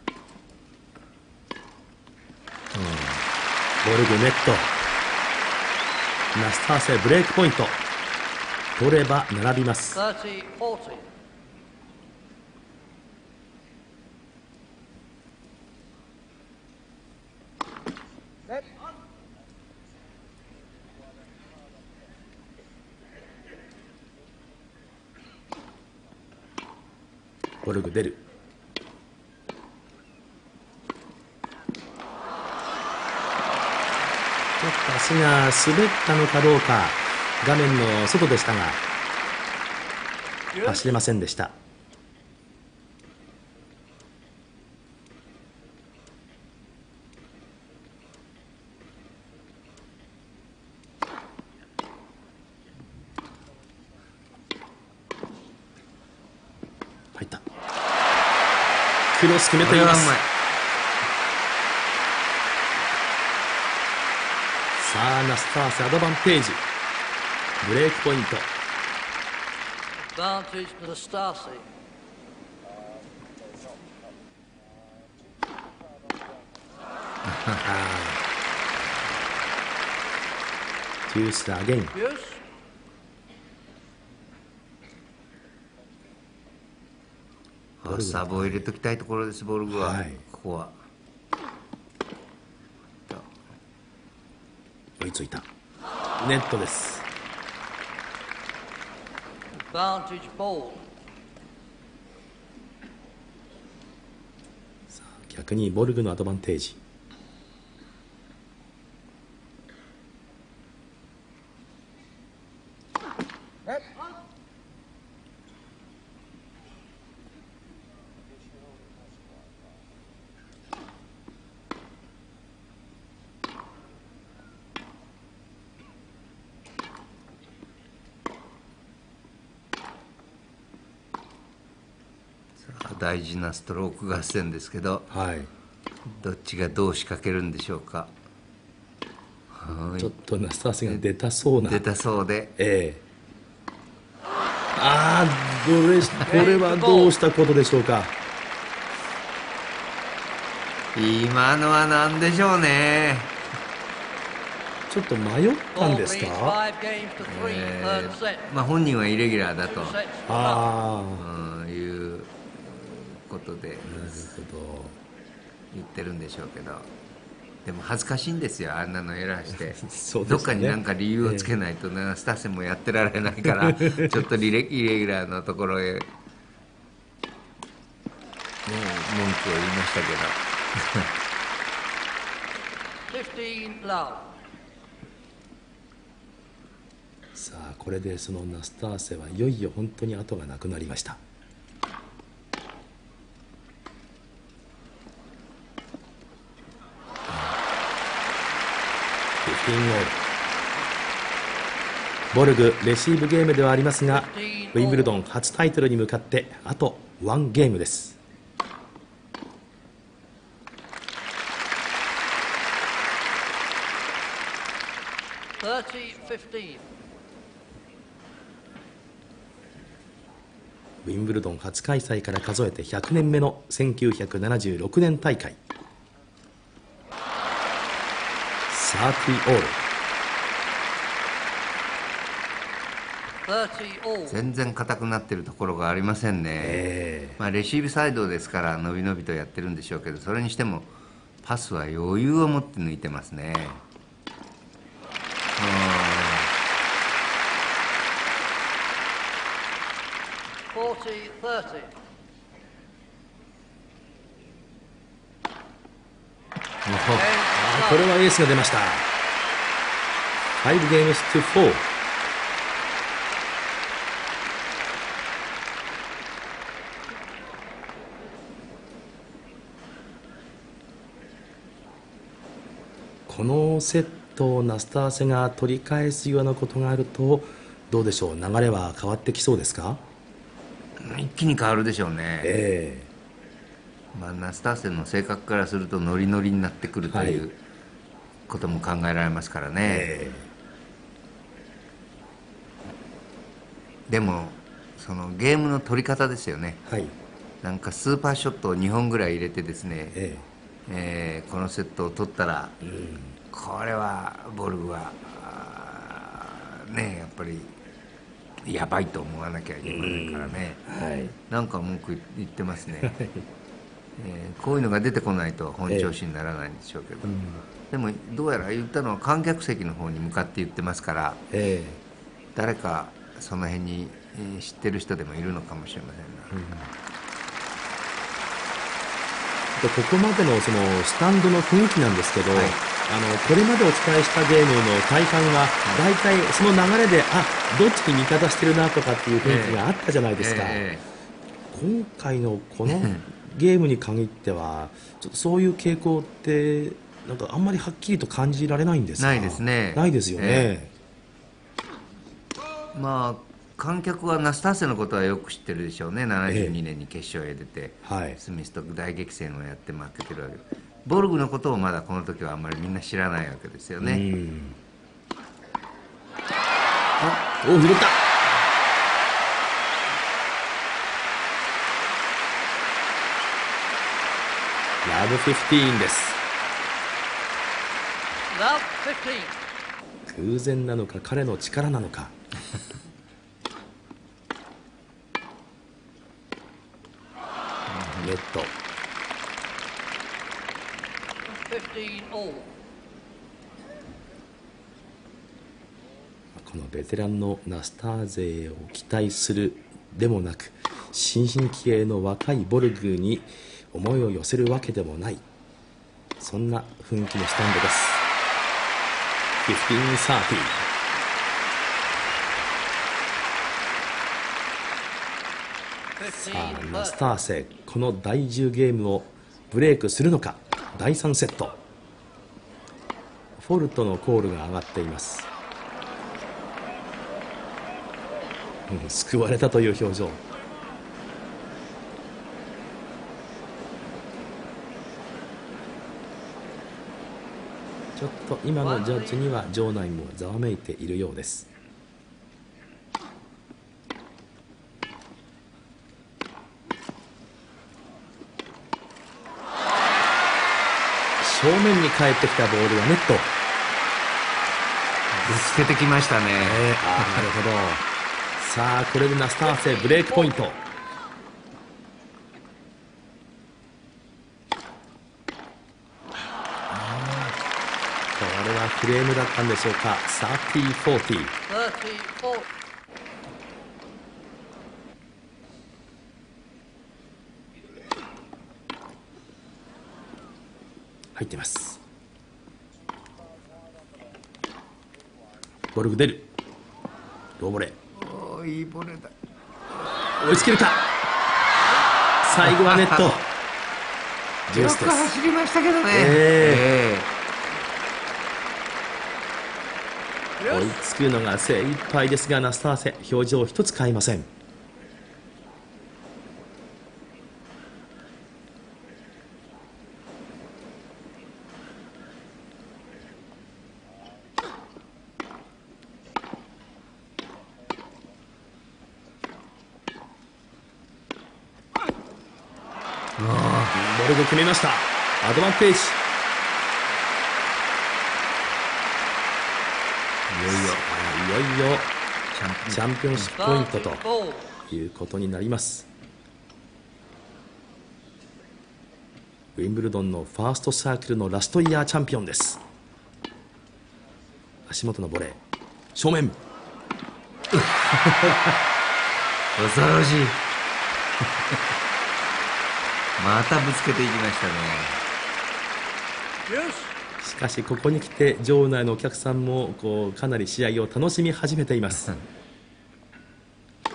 ルグネット。ナスターセブレイクポイント取れば並びます。ボルグ出る。ちょっと足が滑ったのかどうか画面の外でしたが走れませんでした。入った。クロス決めています。さあナスターセアドバンテージ。ブレークポイント。デュースアゲイン。 サーブを入れときたいところです、ボルグは、はい、ここは追いついた。ネットです。さあ逆にボルグのアドバンテージ。 大事なストローク合戦ですけど、 はい、 どっちがどう仕掛けるんでしょうか。 はい、ちょっとナスターセが出たそうな、 出たそうで、 ええああ、どれこれはどうしたことでしょうか。 今のは何でしょうね。 ちょっと迷ったんですか。 えー、まあ本人はイレギュラーだとあ、 うん、いうことでなるほど言ってるんでしょうけど、でも恥ずかしいんですよ、あんなのエラーしてそうですね、 どっかに何か理由をつけないとな、えー、スタッセンもやってられないからちょっとイレイレギュラーのところへ、ね、文句を言いましたけどさあこれでそのナスターセはいよいよ本当に後がなくなりました。ボルグレシーブゲームではありますが、ウィンブルドン初タイトルに向かってあとワンゲームです。ウィンブルドン初開催から数えてひゃくねんめのせんきゅうひゃくななじゅうろくねん大会、サーティオール。 全然硬くなってるところがありませんね、えーまあ、レシーブサイドですから伸び伸びとやってるんでしょうけど、それにしてもパスは余裕を持って抜いてますね。 これはエースが出ました。ファイブゲームスとフォー。このセットをナスターセが取り返すようなことがあるとどうでしょう、流れは変わってきそうですか。 一気に変わるでしょうね、 えーまあ、ナスターセの性格からするとノリノリになってくるということも考えられますからね、えー、でもそのゲームの取り方ですよね、はい、なんかスーパーショットをにほんぐらい入れてですね、えーえー、このセットを取ったら、うん、これはボルグはねやっぱりやばいと思わなきゃいけませんからね、うんはい、なんか文句言ってますね、えー、こういうのが出てこないと本調子にならないんでしょうけど、えーうん、でもどうやら言ったのは観客席の方に向かって言ってますから、えー、誰かその辺に知ってる人でもいるのかもしれませんが、うんここまでのそのスタンドの雰囲気なんですけど、はい、あのこれまでお伝えしたゲームの大半は大体その流れで、あ、どっちに味方してるなとかっていう雰囲気があったじゃないですか、えーえー、今回のこのゲームに限ってはちょっとそういう傾向ってなんかあんまりはっきりと感じられないんですか。 ないですね。 ないですよね、えー、まあ観客はナスターセのことはよく知ってるでしょうね。ななじゅうにねんに決勝へ出て、えーはい、スミスと大激戦をやって負けてるわけで、ボルグのことをまだこの時はあんまりみんな知らないわけですよね。うんあお拾った。ラブじゅうごです。 ラブじゅうご。 偶然なのか彼の力なのか。ネット。このベテランのナスター勢を期待するでもなく、新進気鋭の若いボルグに思いを寄せるわけでもない、そんな雰囲気のスタンドです。じゅうごたいさんじゅう。さあナスターセ、このだいじゅうゲームをブレイクするのか。だいさんセット、フォルトのコールが上がっています、うん、救われたという表情。 と今のジャッジには場内もざわめいているようです。正面に返ってきたボールはネット。 ぶつけてきましたね。 えー、あなるほど。さあこれでナスターセブレイクポイント。これはフレームだったんでしょうか。サーティーフォーティー。入ってます。ボルグ出る。ローボレー。 おー、いいボレーだ。 追いつけるか。最後はネット。 よく走りましたけどね。 えーえー、追いつくのが精一杯ですが、ナスターセ表情一つ変えません。ボルグ決めました。アドバンテージ。いよいよいよいよチャンピオンシップポイントということになります。ウィンブルドンのファーストサークルのラストイヤーチャンピオンです。足元のボレー、正面恐ろしいまたぶつけていきましたね。 しかしここに来て場内のお客さんもこうかなり試合を楽しみ始めています、うん、こ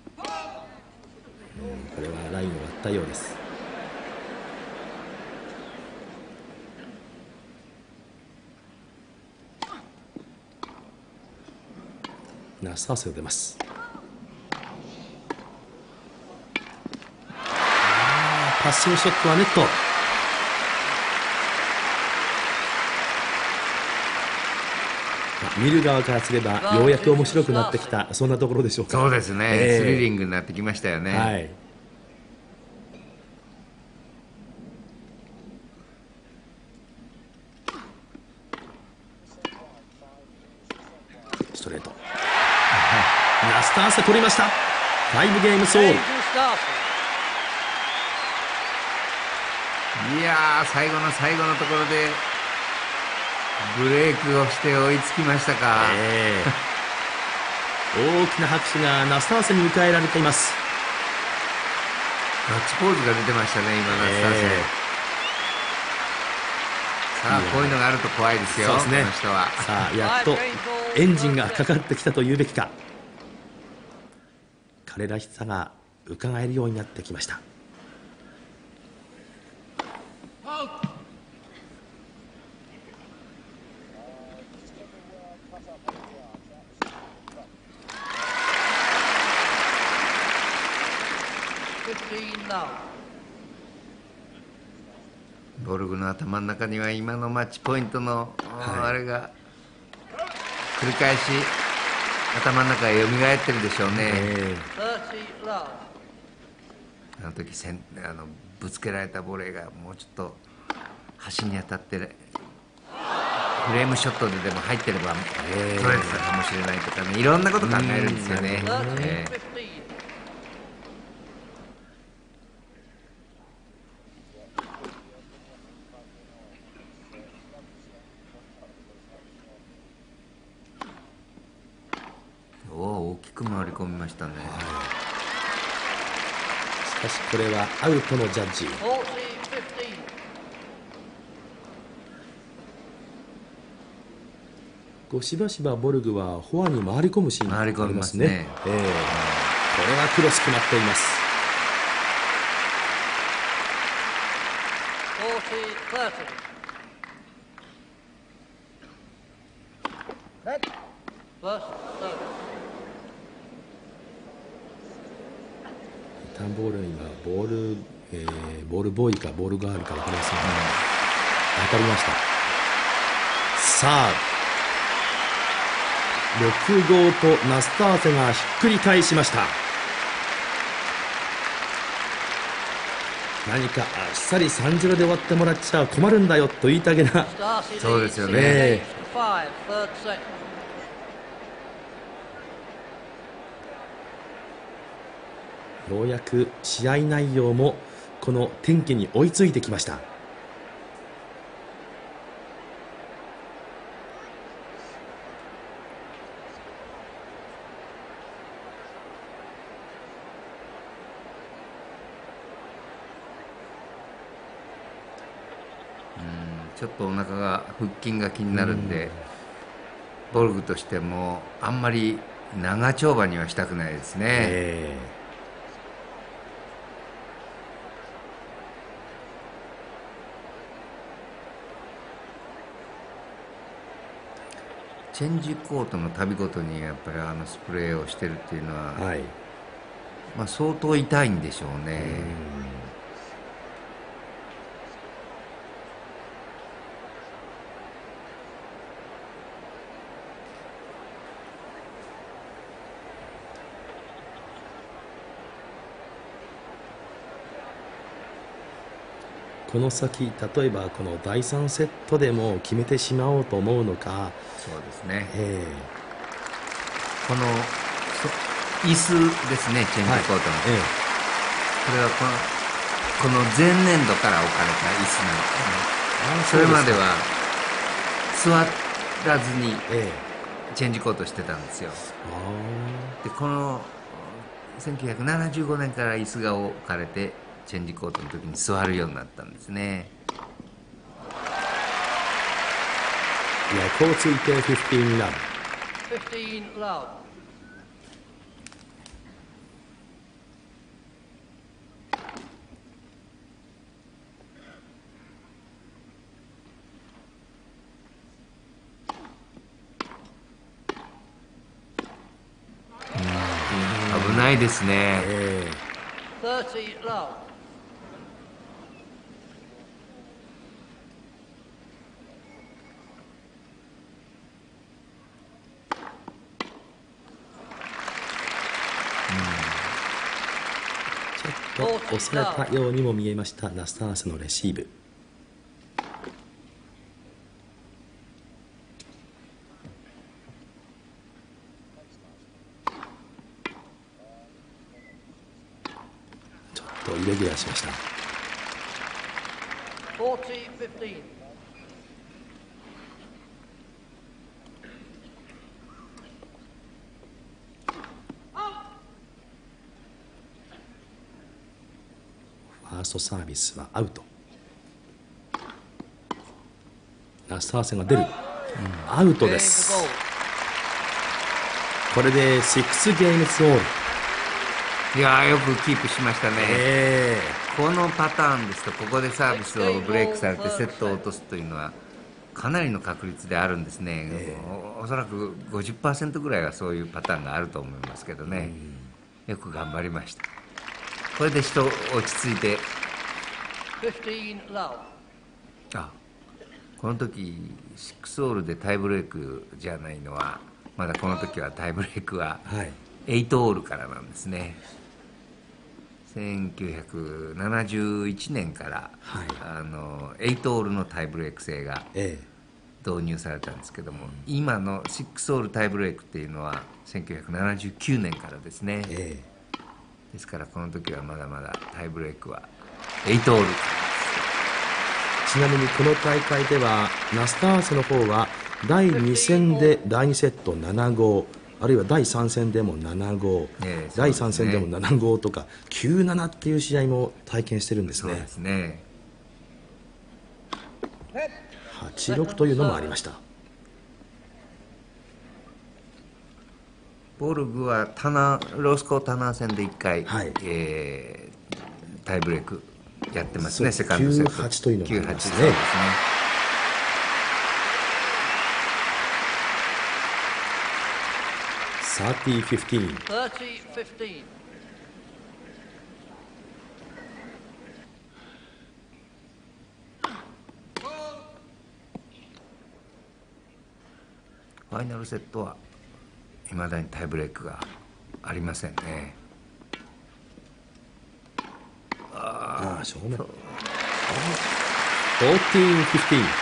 れはラインを割ったようです。ナスターセを出ます。パッシングショットはネット。見る側からすればようやく面白くなってきた、そんなところでしょうか。 そうですね、えー、スリリングになってきましたよね。はい、 ストレートナスターセ取りました。ファイブゲームソール。 いやー、最後の最後のところでブレークをして追いつきましたか、えー、大きな拍手がナスターセに迎えられています。 ガッツポーズが出てましたね、今ナスターセ、えー、さあこういうのがあると怖いですよ。そうですね、この人は。 さあやっとエンジンがかかってきたと言うべきか。彼らしさが伺えるようになってきました。 ボルグの頭の中には今のマッチポイントの、はい、あれが繰り返し頭の中へ蘇ってるでしょうね、えー、あの時せんあのぶつけられたボレーがもうちょっと端に当たってフレームショットででも入ってれば、えー、取れてたかもしれないとかね、いろんなこと考えるんですよね。えー大きく回り込みましたね。 しかしこれはアウトのジャッジ。こうしばしばボルグはフォアに回り込むシーンがありますね。えー、これはクロス決まっています。ターンボールにはボール、えー、ボールボーイかボールガールか分かりませんが、当たりました。 さあろくごうとナスターセがひっくり返しました。何かあっさりさんたいゼロで終わってもらっちゃ困るんだよと言いたげな。 そうですよね、 えー、ようやく試合内容もこの天気に追いついてきました。 ちょっとお腹が腹筋が気になるんで、ボルグとしてもあんまり長丁場にはしたくないですね、えー、チェンジコートの度ごとにやっぱりあのスプレーをしてるっていうのは、はい、まあ相当痛いんでしょうね。 この先、例えばこのだいさんセットでも決めてしまおうと思うのか。 そうですね、 えー、この椅子ですね、チェンジコートの、はい、えー、これはこの、この前年度から置かれた椅子なんですね。それまでは座らずにチェンジコートしてたんですよ。でこのせんきゅうひゃくななじゅうごねんから椅子が置かれてチェンジコートの時に座るようになったんですね。 いや、こうついてじゅうごラブ。 じゅうごラブ。 危ないですね。 えー thirty love. ちょっと押されたようにも見えましたナスターセのレシーブ。イレギュラーしました。 よんじゅう、じゅうご。 ファーストサービスはアウト。ナスターセが出る、うん、アウトです。これでろくゲームズオール。 いやー、よくキープしましたね、えー、このパターンですとここでサービスをブレイクされてセットを落とすというのはかなりの確率であるんですね、えー、お, おそらく ごじゅっパーセント ぐらいはそういうパターンがあると思いますけどね、うん、よく頑張りました。これで人落ち着いてあこの時シックスオールでタイブレークじゃないのはまだこの時はタイブレークはエイトオールからなんですね。せんきゅうひゃくななじゅういちねんから、はい、あのエイトオールのタイブレーク制が導入されたんですけども、ええ、今のシックスオールタイブレークっていうのはせんきゅうひゃくななじゅうきゅうねんからですね、ええ、ですからこの時はまだまだタイブレークはエイトオール。 ちなみにこの大会ではナスターセの方はだいに戦でだいにセットななごう、あるいはだいさん戦でもななごう、えー、だいさん戦でもななごうとかきゅうななっていう試合も体験してるんですね。 そうですね。 はちろくというのもありました。 ボルグはタナロースコータナー戦でいっかい、はい、えー、タイブレークやってますね。セカンドセットきゅうはちというのがありますね。 そうですね。 サーティーフィフティーン。 サーティーフィフティーン。 ファイナルセットはいまだにタイブレークがありませんね。 ああ正面。フォーティーンフィフティーン。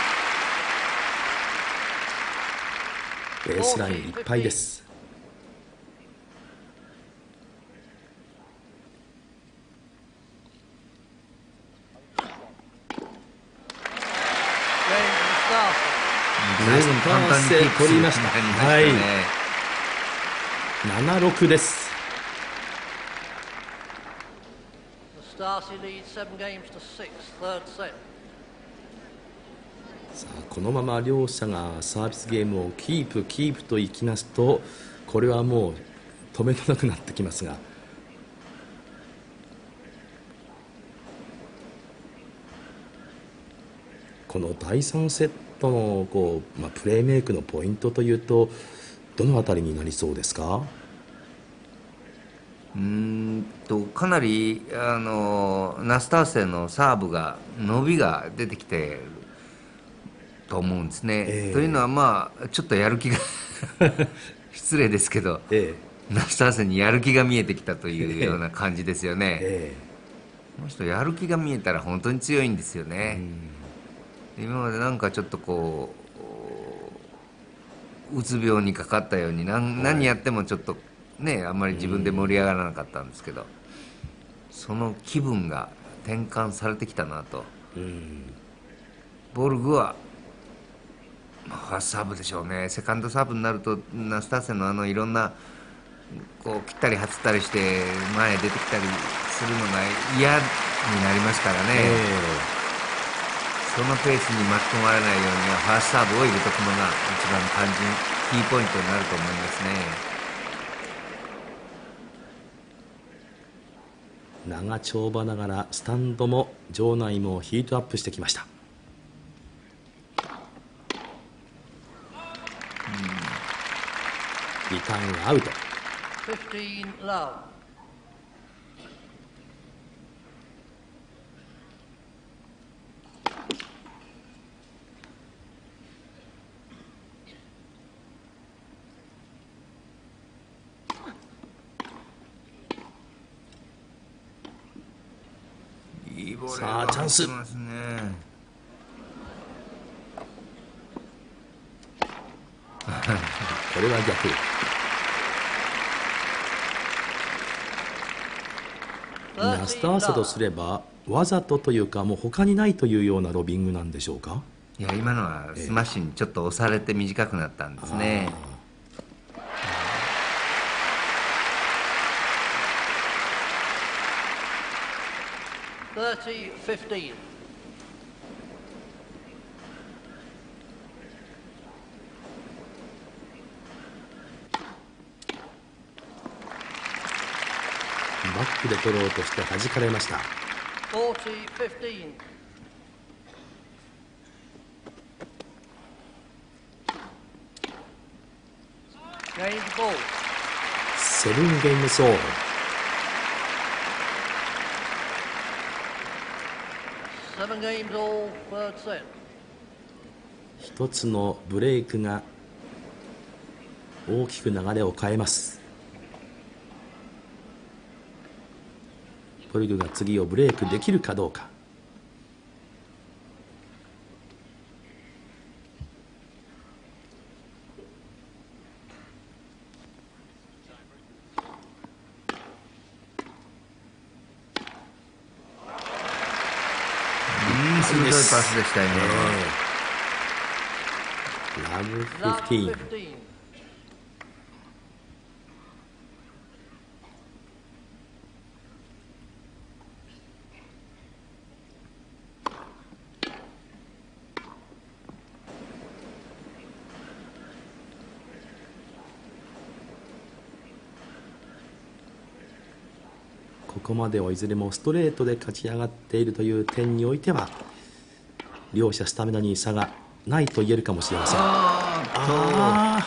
ベースラインいっぱいです。 随分簡単にキープするようになりましたね。 ななろくです。 さあこのまま両者がサービスゲームをキープキープといきますと、これはもう止めどなくなってきますが、このだいさんセットのこう、まあ、プレーメイクのポイントというとどのあたりになりそうですか？ うーんとかなりあのナスターセのサーブが伸びが出てきていると思うんですね、えー、というのはまあちょっとやる気が失礼ですけど、えー、ナスターセにやる気が見えてきたというような感じですよね、えー、この人やる気が見えたら本当に強いんですよね。今までなんかちょっとこううつ病にかかったように 何, 何やってもちょっとねあんまり自分で盛り上がらなかったんですけど、その気分が転換されてきたなと。ボルグはファーストサーブでしょうね。セカンドサーブになるとナスターセのあのいろんなこう切ったりはつったりして前出てきたりするのが嫌になりますからね、えーそのペースに巻き込まれないようにはファーストサーブを入れとくのが一番肝心キーポイントになると思いますね。長丁場ながらスタンドも場内もヒートアップしてきました。リターンアウト。さあチャンス。これは逆。ナスターセとすればわざとというかもう他にないというようなロビングなんでしょうか？ いや今のはスマッシュにちょっと押されて短くなったんですね。 さんじゅう、じゅうご。 バックで取ろうとして弾かれました。 よんじゅう、じゅうご。 セブンゲームソール。一つのブレイクが大きく流れを変えます。ボルグが次をブレイクできるかどうか。 鋭いパスでしたよね。 ラブフィフティーン。ここまではいずれもストレートで勝ち上がっているという点においては両者スタミナに差がないと言えるかもしれません。あ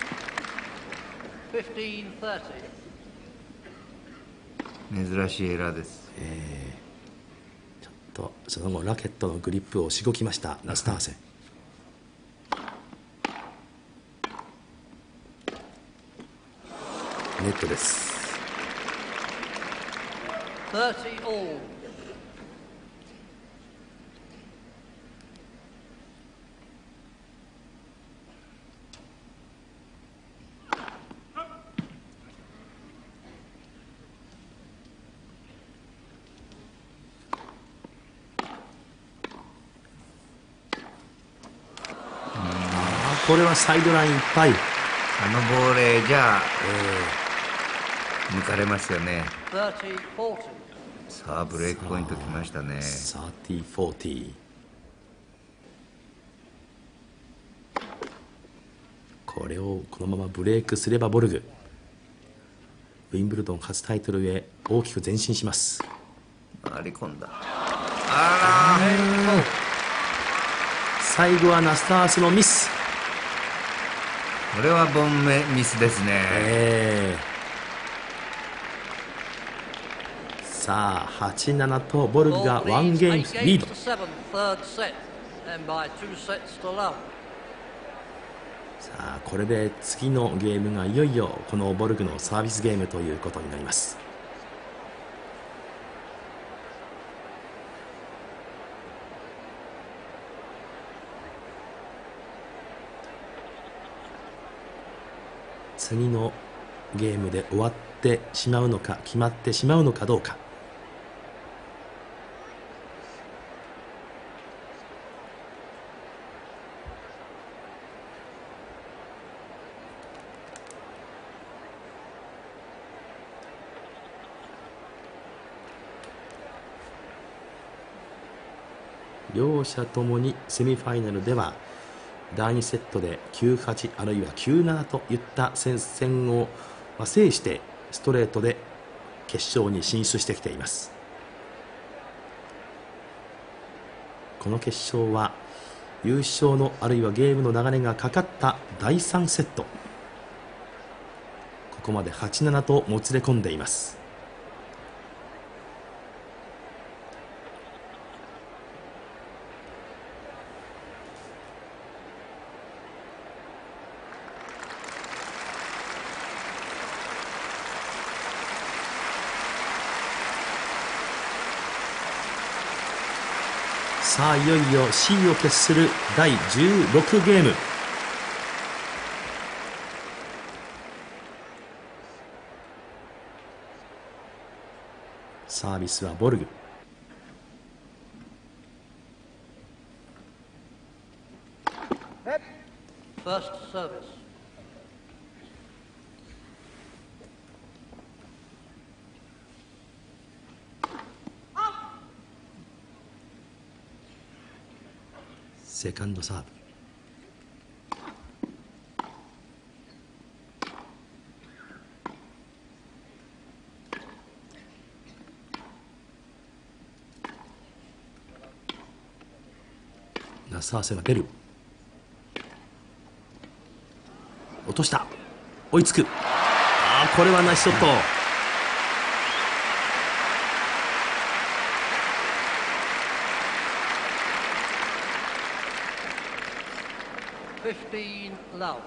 珍しいエラーです、 えー、ちょっとその後ラケットのグリップをしごきましたナスターセン。 ネットです。 さんじゅうオール。 これはサイドラインいっぱい。 あのボレーじゃあ、えー、抜かれますよね。さあブレイクポイントきましたね。 さんじゅう、よんじゅう。これをこのままブレイクすればボルグ、ウィンブルドン初タイトルへ大きく前進します。 回り込んだ。あら、 最後はナスタースのミス。 これはボンメミスですね。 えー、さあはちたいななとボルグがワンゲームリード。さあこれで次のゲームがいよいよこのボルグのサービスゲームということになります。次のゲームで終わってしまうのか決まってしまうのかどうか。両者ともにセミファイナルではだいにセットで きゅうはち あるいは きゅうなな といった戦線を制してストレートで決勝に進出してきています。この決勝は優勝のあるいはゲームの流れがかかっただいさんセット、ここまではちたいななともつれ込んでいます。さあいよいよ シー を決するだいじゅうろくゲーム。サービスはボルグ。セカンドサーブ。ナサーセが出る。落とした。追いつく。ああこれはナイスショット。 fifteen love.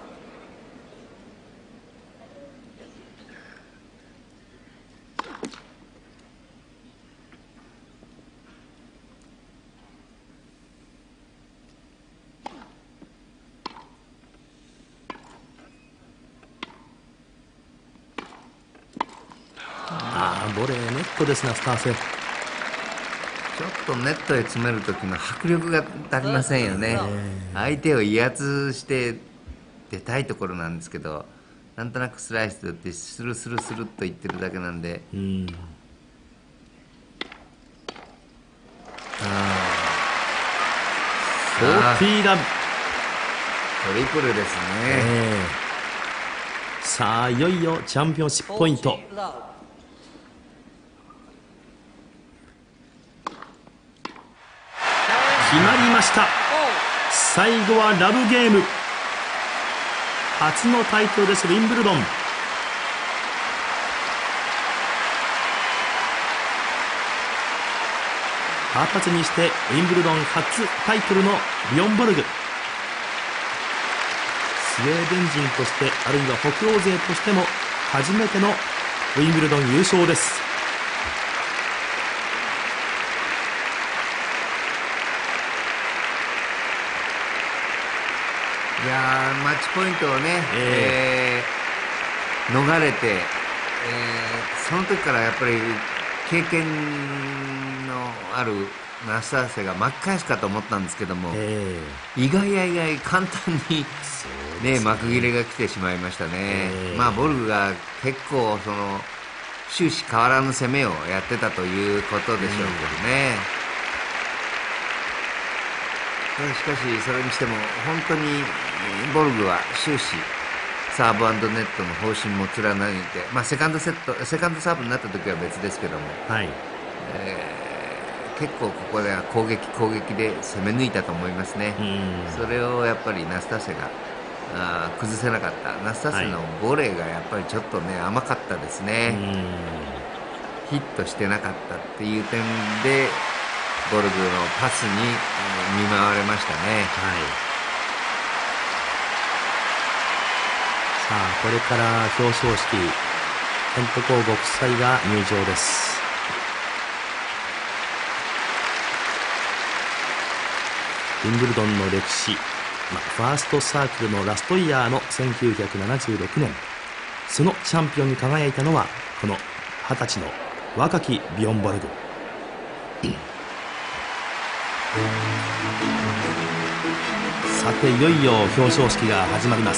ああボレーネットですなスターセ。 ちょっとネットへ詰める時の迫力が足りませんよね。相手を威圧して出たいところなんですけど、なんとなくスライスで打ってスルスルスルっといってるだけなんで、うん、 あフォーティーラブトリプルですね、えー、さあいよいよチャンピオンシップポイント。決まりました。最後はラブゲーム。初のタイトルです、ウィンブルドン。二十歳にしてウィンブルドン初タイトルのビヨン・ボルグ。スウェーデン人としてあるいは北欧勢としても初めてのウィンブルドン優勝です。 いやー、マッチポイントをね、えーえー、逃れて、えー、その時からやっぱり経験のあるナスターセが巻き返すかと思ったんですけども、えー、意外や意外簡単に、ねね、幕切れが来てしまいましたね、えー、まあボルグが結構その終始変わらぬ攻めをやってたということでしょうけどね、うん、しかしそれにしても本当にボルグは終始サーブ&ネットの方針も貫いて、まあ、セカンドセットセカンドサーブになった時は別ですけども、はい、えー、結構ここでは攻撃攻撃で攻め抜いたと思いますね。それをやっぱりナスタセがあ崩せなかった。ナスタセのボレーがやっぱりちょっとね甘かったですね。ヒットしてなかったっていう点でボルグのパスに見舞われましたね。はい、 さあこれから表彰式、テントコーご夫妻が入場です。ウィンブルドンの歴史、まあ、ファーストサークルのラストイヤーのせんきゅうひゃくななじゅうろくねん、そのチャンピオンに輝いたのはこのはたちの若きビヨンボルグ。さていよいよ表彰式が始まります。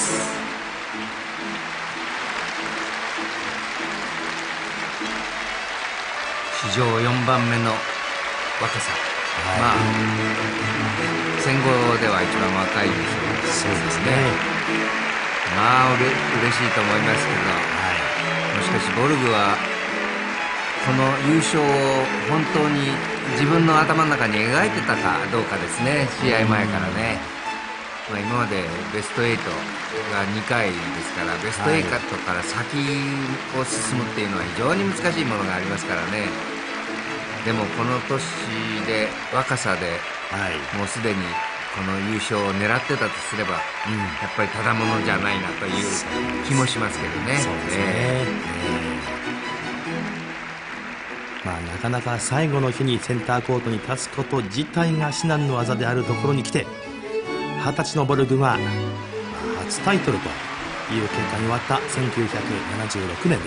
史上よんばんめの若さ、はい、まあ戦後では一番若いでしょう。そうですね。まあうれ嬉しいと思いますけど、はい、もしかしボルグはこの優勝を本当に自分の頭の中に描いてたかどうかですね。試合前からね、まあ、今までベストはちがにかいですから、ベストはちから先を進むっていうのは非常に難しいものがありますからね。でもこの年で若さで、はい、もうすでにこの優勝を狙ってたとすれば、うん、やっぱりただものじゃないなという気もしますけどね。そうですね、えー、まあ、なかなか最後の日にセンターコートに立つこと自体が至難の業であるところに来て、はたちのボルグが初タイトルという結果に終わったせんきゅうひゃくななじゅうろくねんです。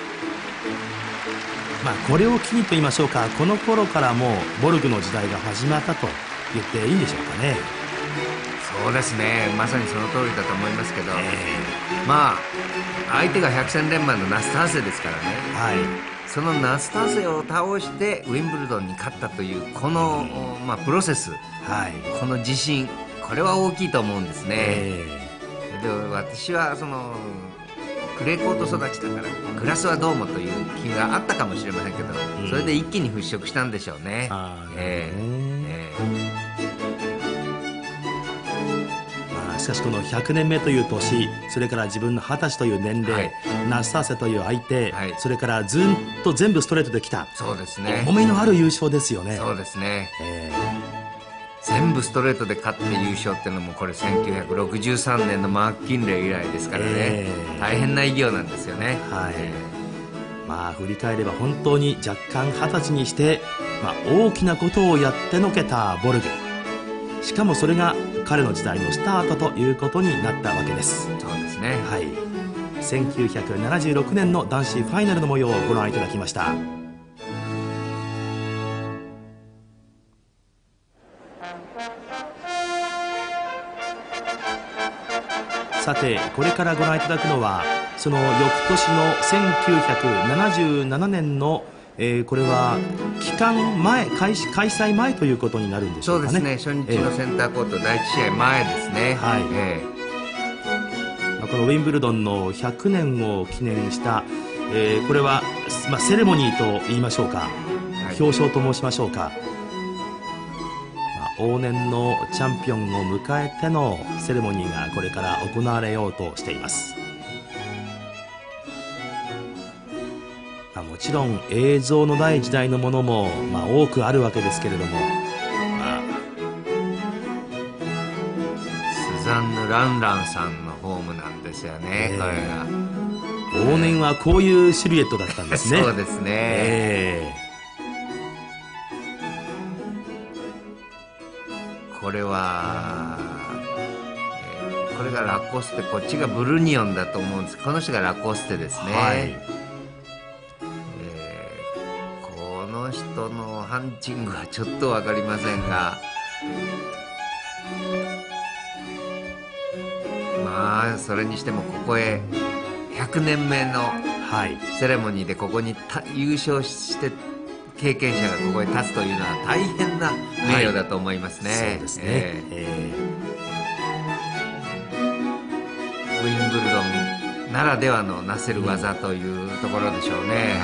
まあ、これを機にと言いましょうか、この頃からもうボルグの時代が始まったと言っていいんでしょうかね。 そうですね、まさにその通りだと思いますけど、えー、まあ相手が百戦錬磨のナスターセですからね、はい、そのナスターセを倒してウィンブルドンに勝ったというこの、うん、まあ、プロセス、はい、この自信、これは大きいと思うんですね。えー、で私はそのクレーコート育ちだからグラスはどうもという気があったかもしれませんけど、うん、それで一気に払拭したんでしょうね。えーえーまあ、しかしこのひゃくねんめという年、それから自分のはたちという年齢、はい、ナスターセという相手、はい、それからずっと全部ストレートできた、 そうですね、 重みのある優勝ですよね。 そうですね、えー全部ストレートで勝って優勝っていうのもこれせんきゅうひゃくろくじゅうさんねんのマーキンレー以来ですからね、えー、大変な偉業なんですよね。はい、えー、まあ振り返れば本当に若干はたちにして、まあ、大きなことをやってのけたボルグ、しかもそれが彼の時代のスタートということになったわけです。 そうですね、 はい、せんきゅうひゃくななじゅうろくねんの男子ファイナルの模様をご覧いただきました。さてこれからご覧いただくのはその翌年のせんきゅうひゃくななじゅうななねんの、えー、これは期間前 開, 開催前ということになるんでしょうかね。 そうですね、初日のセンターコート、えー、だいいち試合前ですね。はい、えー、このウィンブルドンのひゃくねんを記念した、えー、これは、まあ、セレモニーと言いましょうか、はい、表彰と申しましょうか、往年のチャンピオンを迎えてのセレモニーがこれから行われようとしています。まあ、もちろん映像のない時代のものも、まあ、多くあるわけですけれども、まあ、 スザンヌ・ランランさんのホームなんですよね、えー、これが往年はこういうシルエットだったんですね。 そうですね、えー、これは、えー、これがラコステ、こっちがブルニオンだと思うんです。この人がラコステですね、はい、えー、この人のハンチングはちょっと分かりませんが、まあそれにしてもここへひゃくねんめのセレモニーでここに優勝して経験者がここへ立つというのは大変な名誉だと思いますね、はい、そうですね、えーえー、ウィンブルドンならではのなせる技というところでしょうね、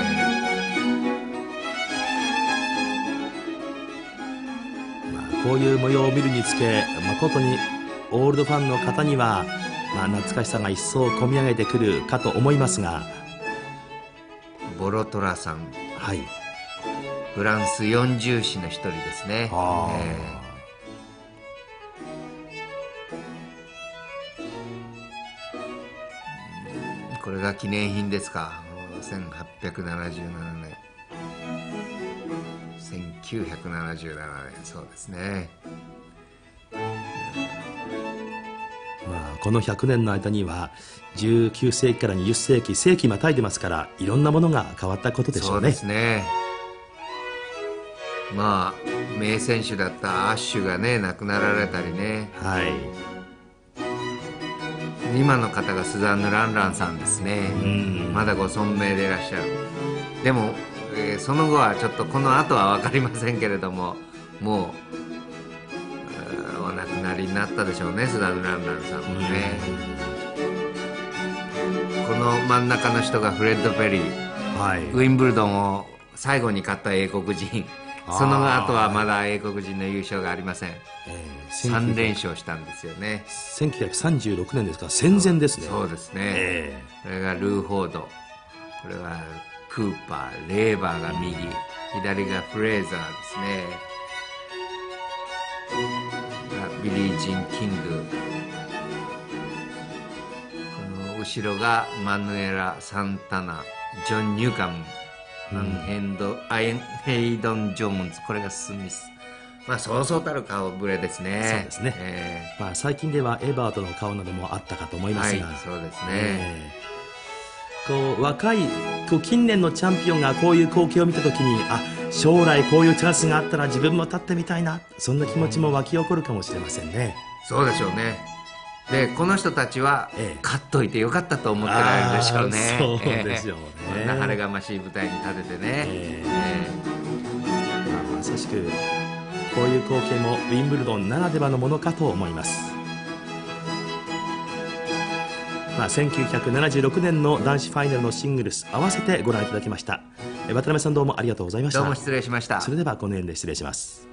うん、まあ、こういう模様を見るにつけ誠にオールドファンの方には、まあ、懐かしさが一層込み上げてくるかと思いますが、 ボロトラさん、 はい、 フランス四重士の一人ですね、えー、これが記念品ですか。せんはっぴゃくななじゅうななねん、せんきゅうひゃくななじゅうななねん、そうですね。 まあ、このひゃくねんの間にはじゅうきゅうせいきからにじゅっせいき、世紀またいでますから、いろんなものが変わったことでしょうね。 そうですね。まあ名選手だったアッシュがね亡くなられたりね、はい、今の方がスザンヌ・ランランさんですね。まだご存命でいらっしゃる。でも、えー、その後はちょっとこの後は分かりませんけれども、もうお亡くなりになったでしょうね、スザンヌ・ランランさんもね。この真ん中の人がフレッド・ペリー、はい、ウィンブルドンを最後に勝った英国人。その後はまだ英国人の優勝がありません、えー、さんれんしょうしたんですよね。 せんきゅうひゃくさんじゅうろくねんですから戦前ですね。 そうですね、えー、これがルーフォード、これはクーパー、レーバーが右、左がフレーザーですね。ビリー・ジン・キング、この後ろがマヌエラ・サンタナ、ジョン・ニューカム、アンヘンド、アインヘイドン・ジョーンズ、これがスミス。まあそうそうたる顔ぶれですね。 そうですね、えーまあ、最近ではエバートの顔などもあったかと思いますが、はい、 そうですね、 えー、こう若いこう近年のチャンピオンがこういう光景を見たときに、あ、将来こういうチャンスがあったら自分も立ってみたいな、そんな気持ちも湧き起こるかもしれませんね。 そうでしょうね。でこの人たちは、ええ、勝っといてよかったと思ってられるでしょうね。 そうでしょうね、 えー、こんな晴れがましい舞台に立ててね、えーえーまあ、まさしくこういう光景もウィンブルドンならではのものかと思います。まあ、せんきゅうひゃくななじゅうろくねんの男子ファイナルのシングルス合わせてご覧いただきました。渡辺さん、どうもありがとうございました。 どうも失礼しました。 それではこの辺で失礼します。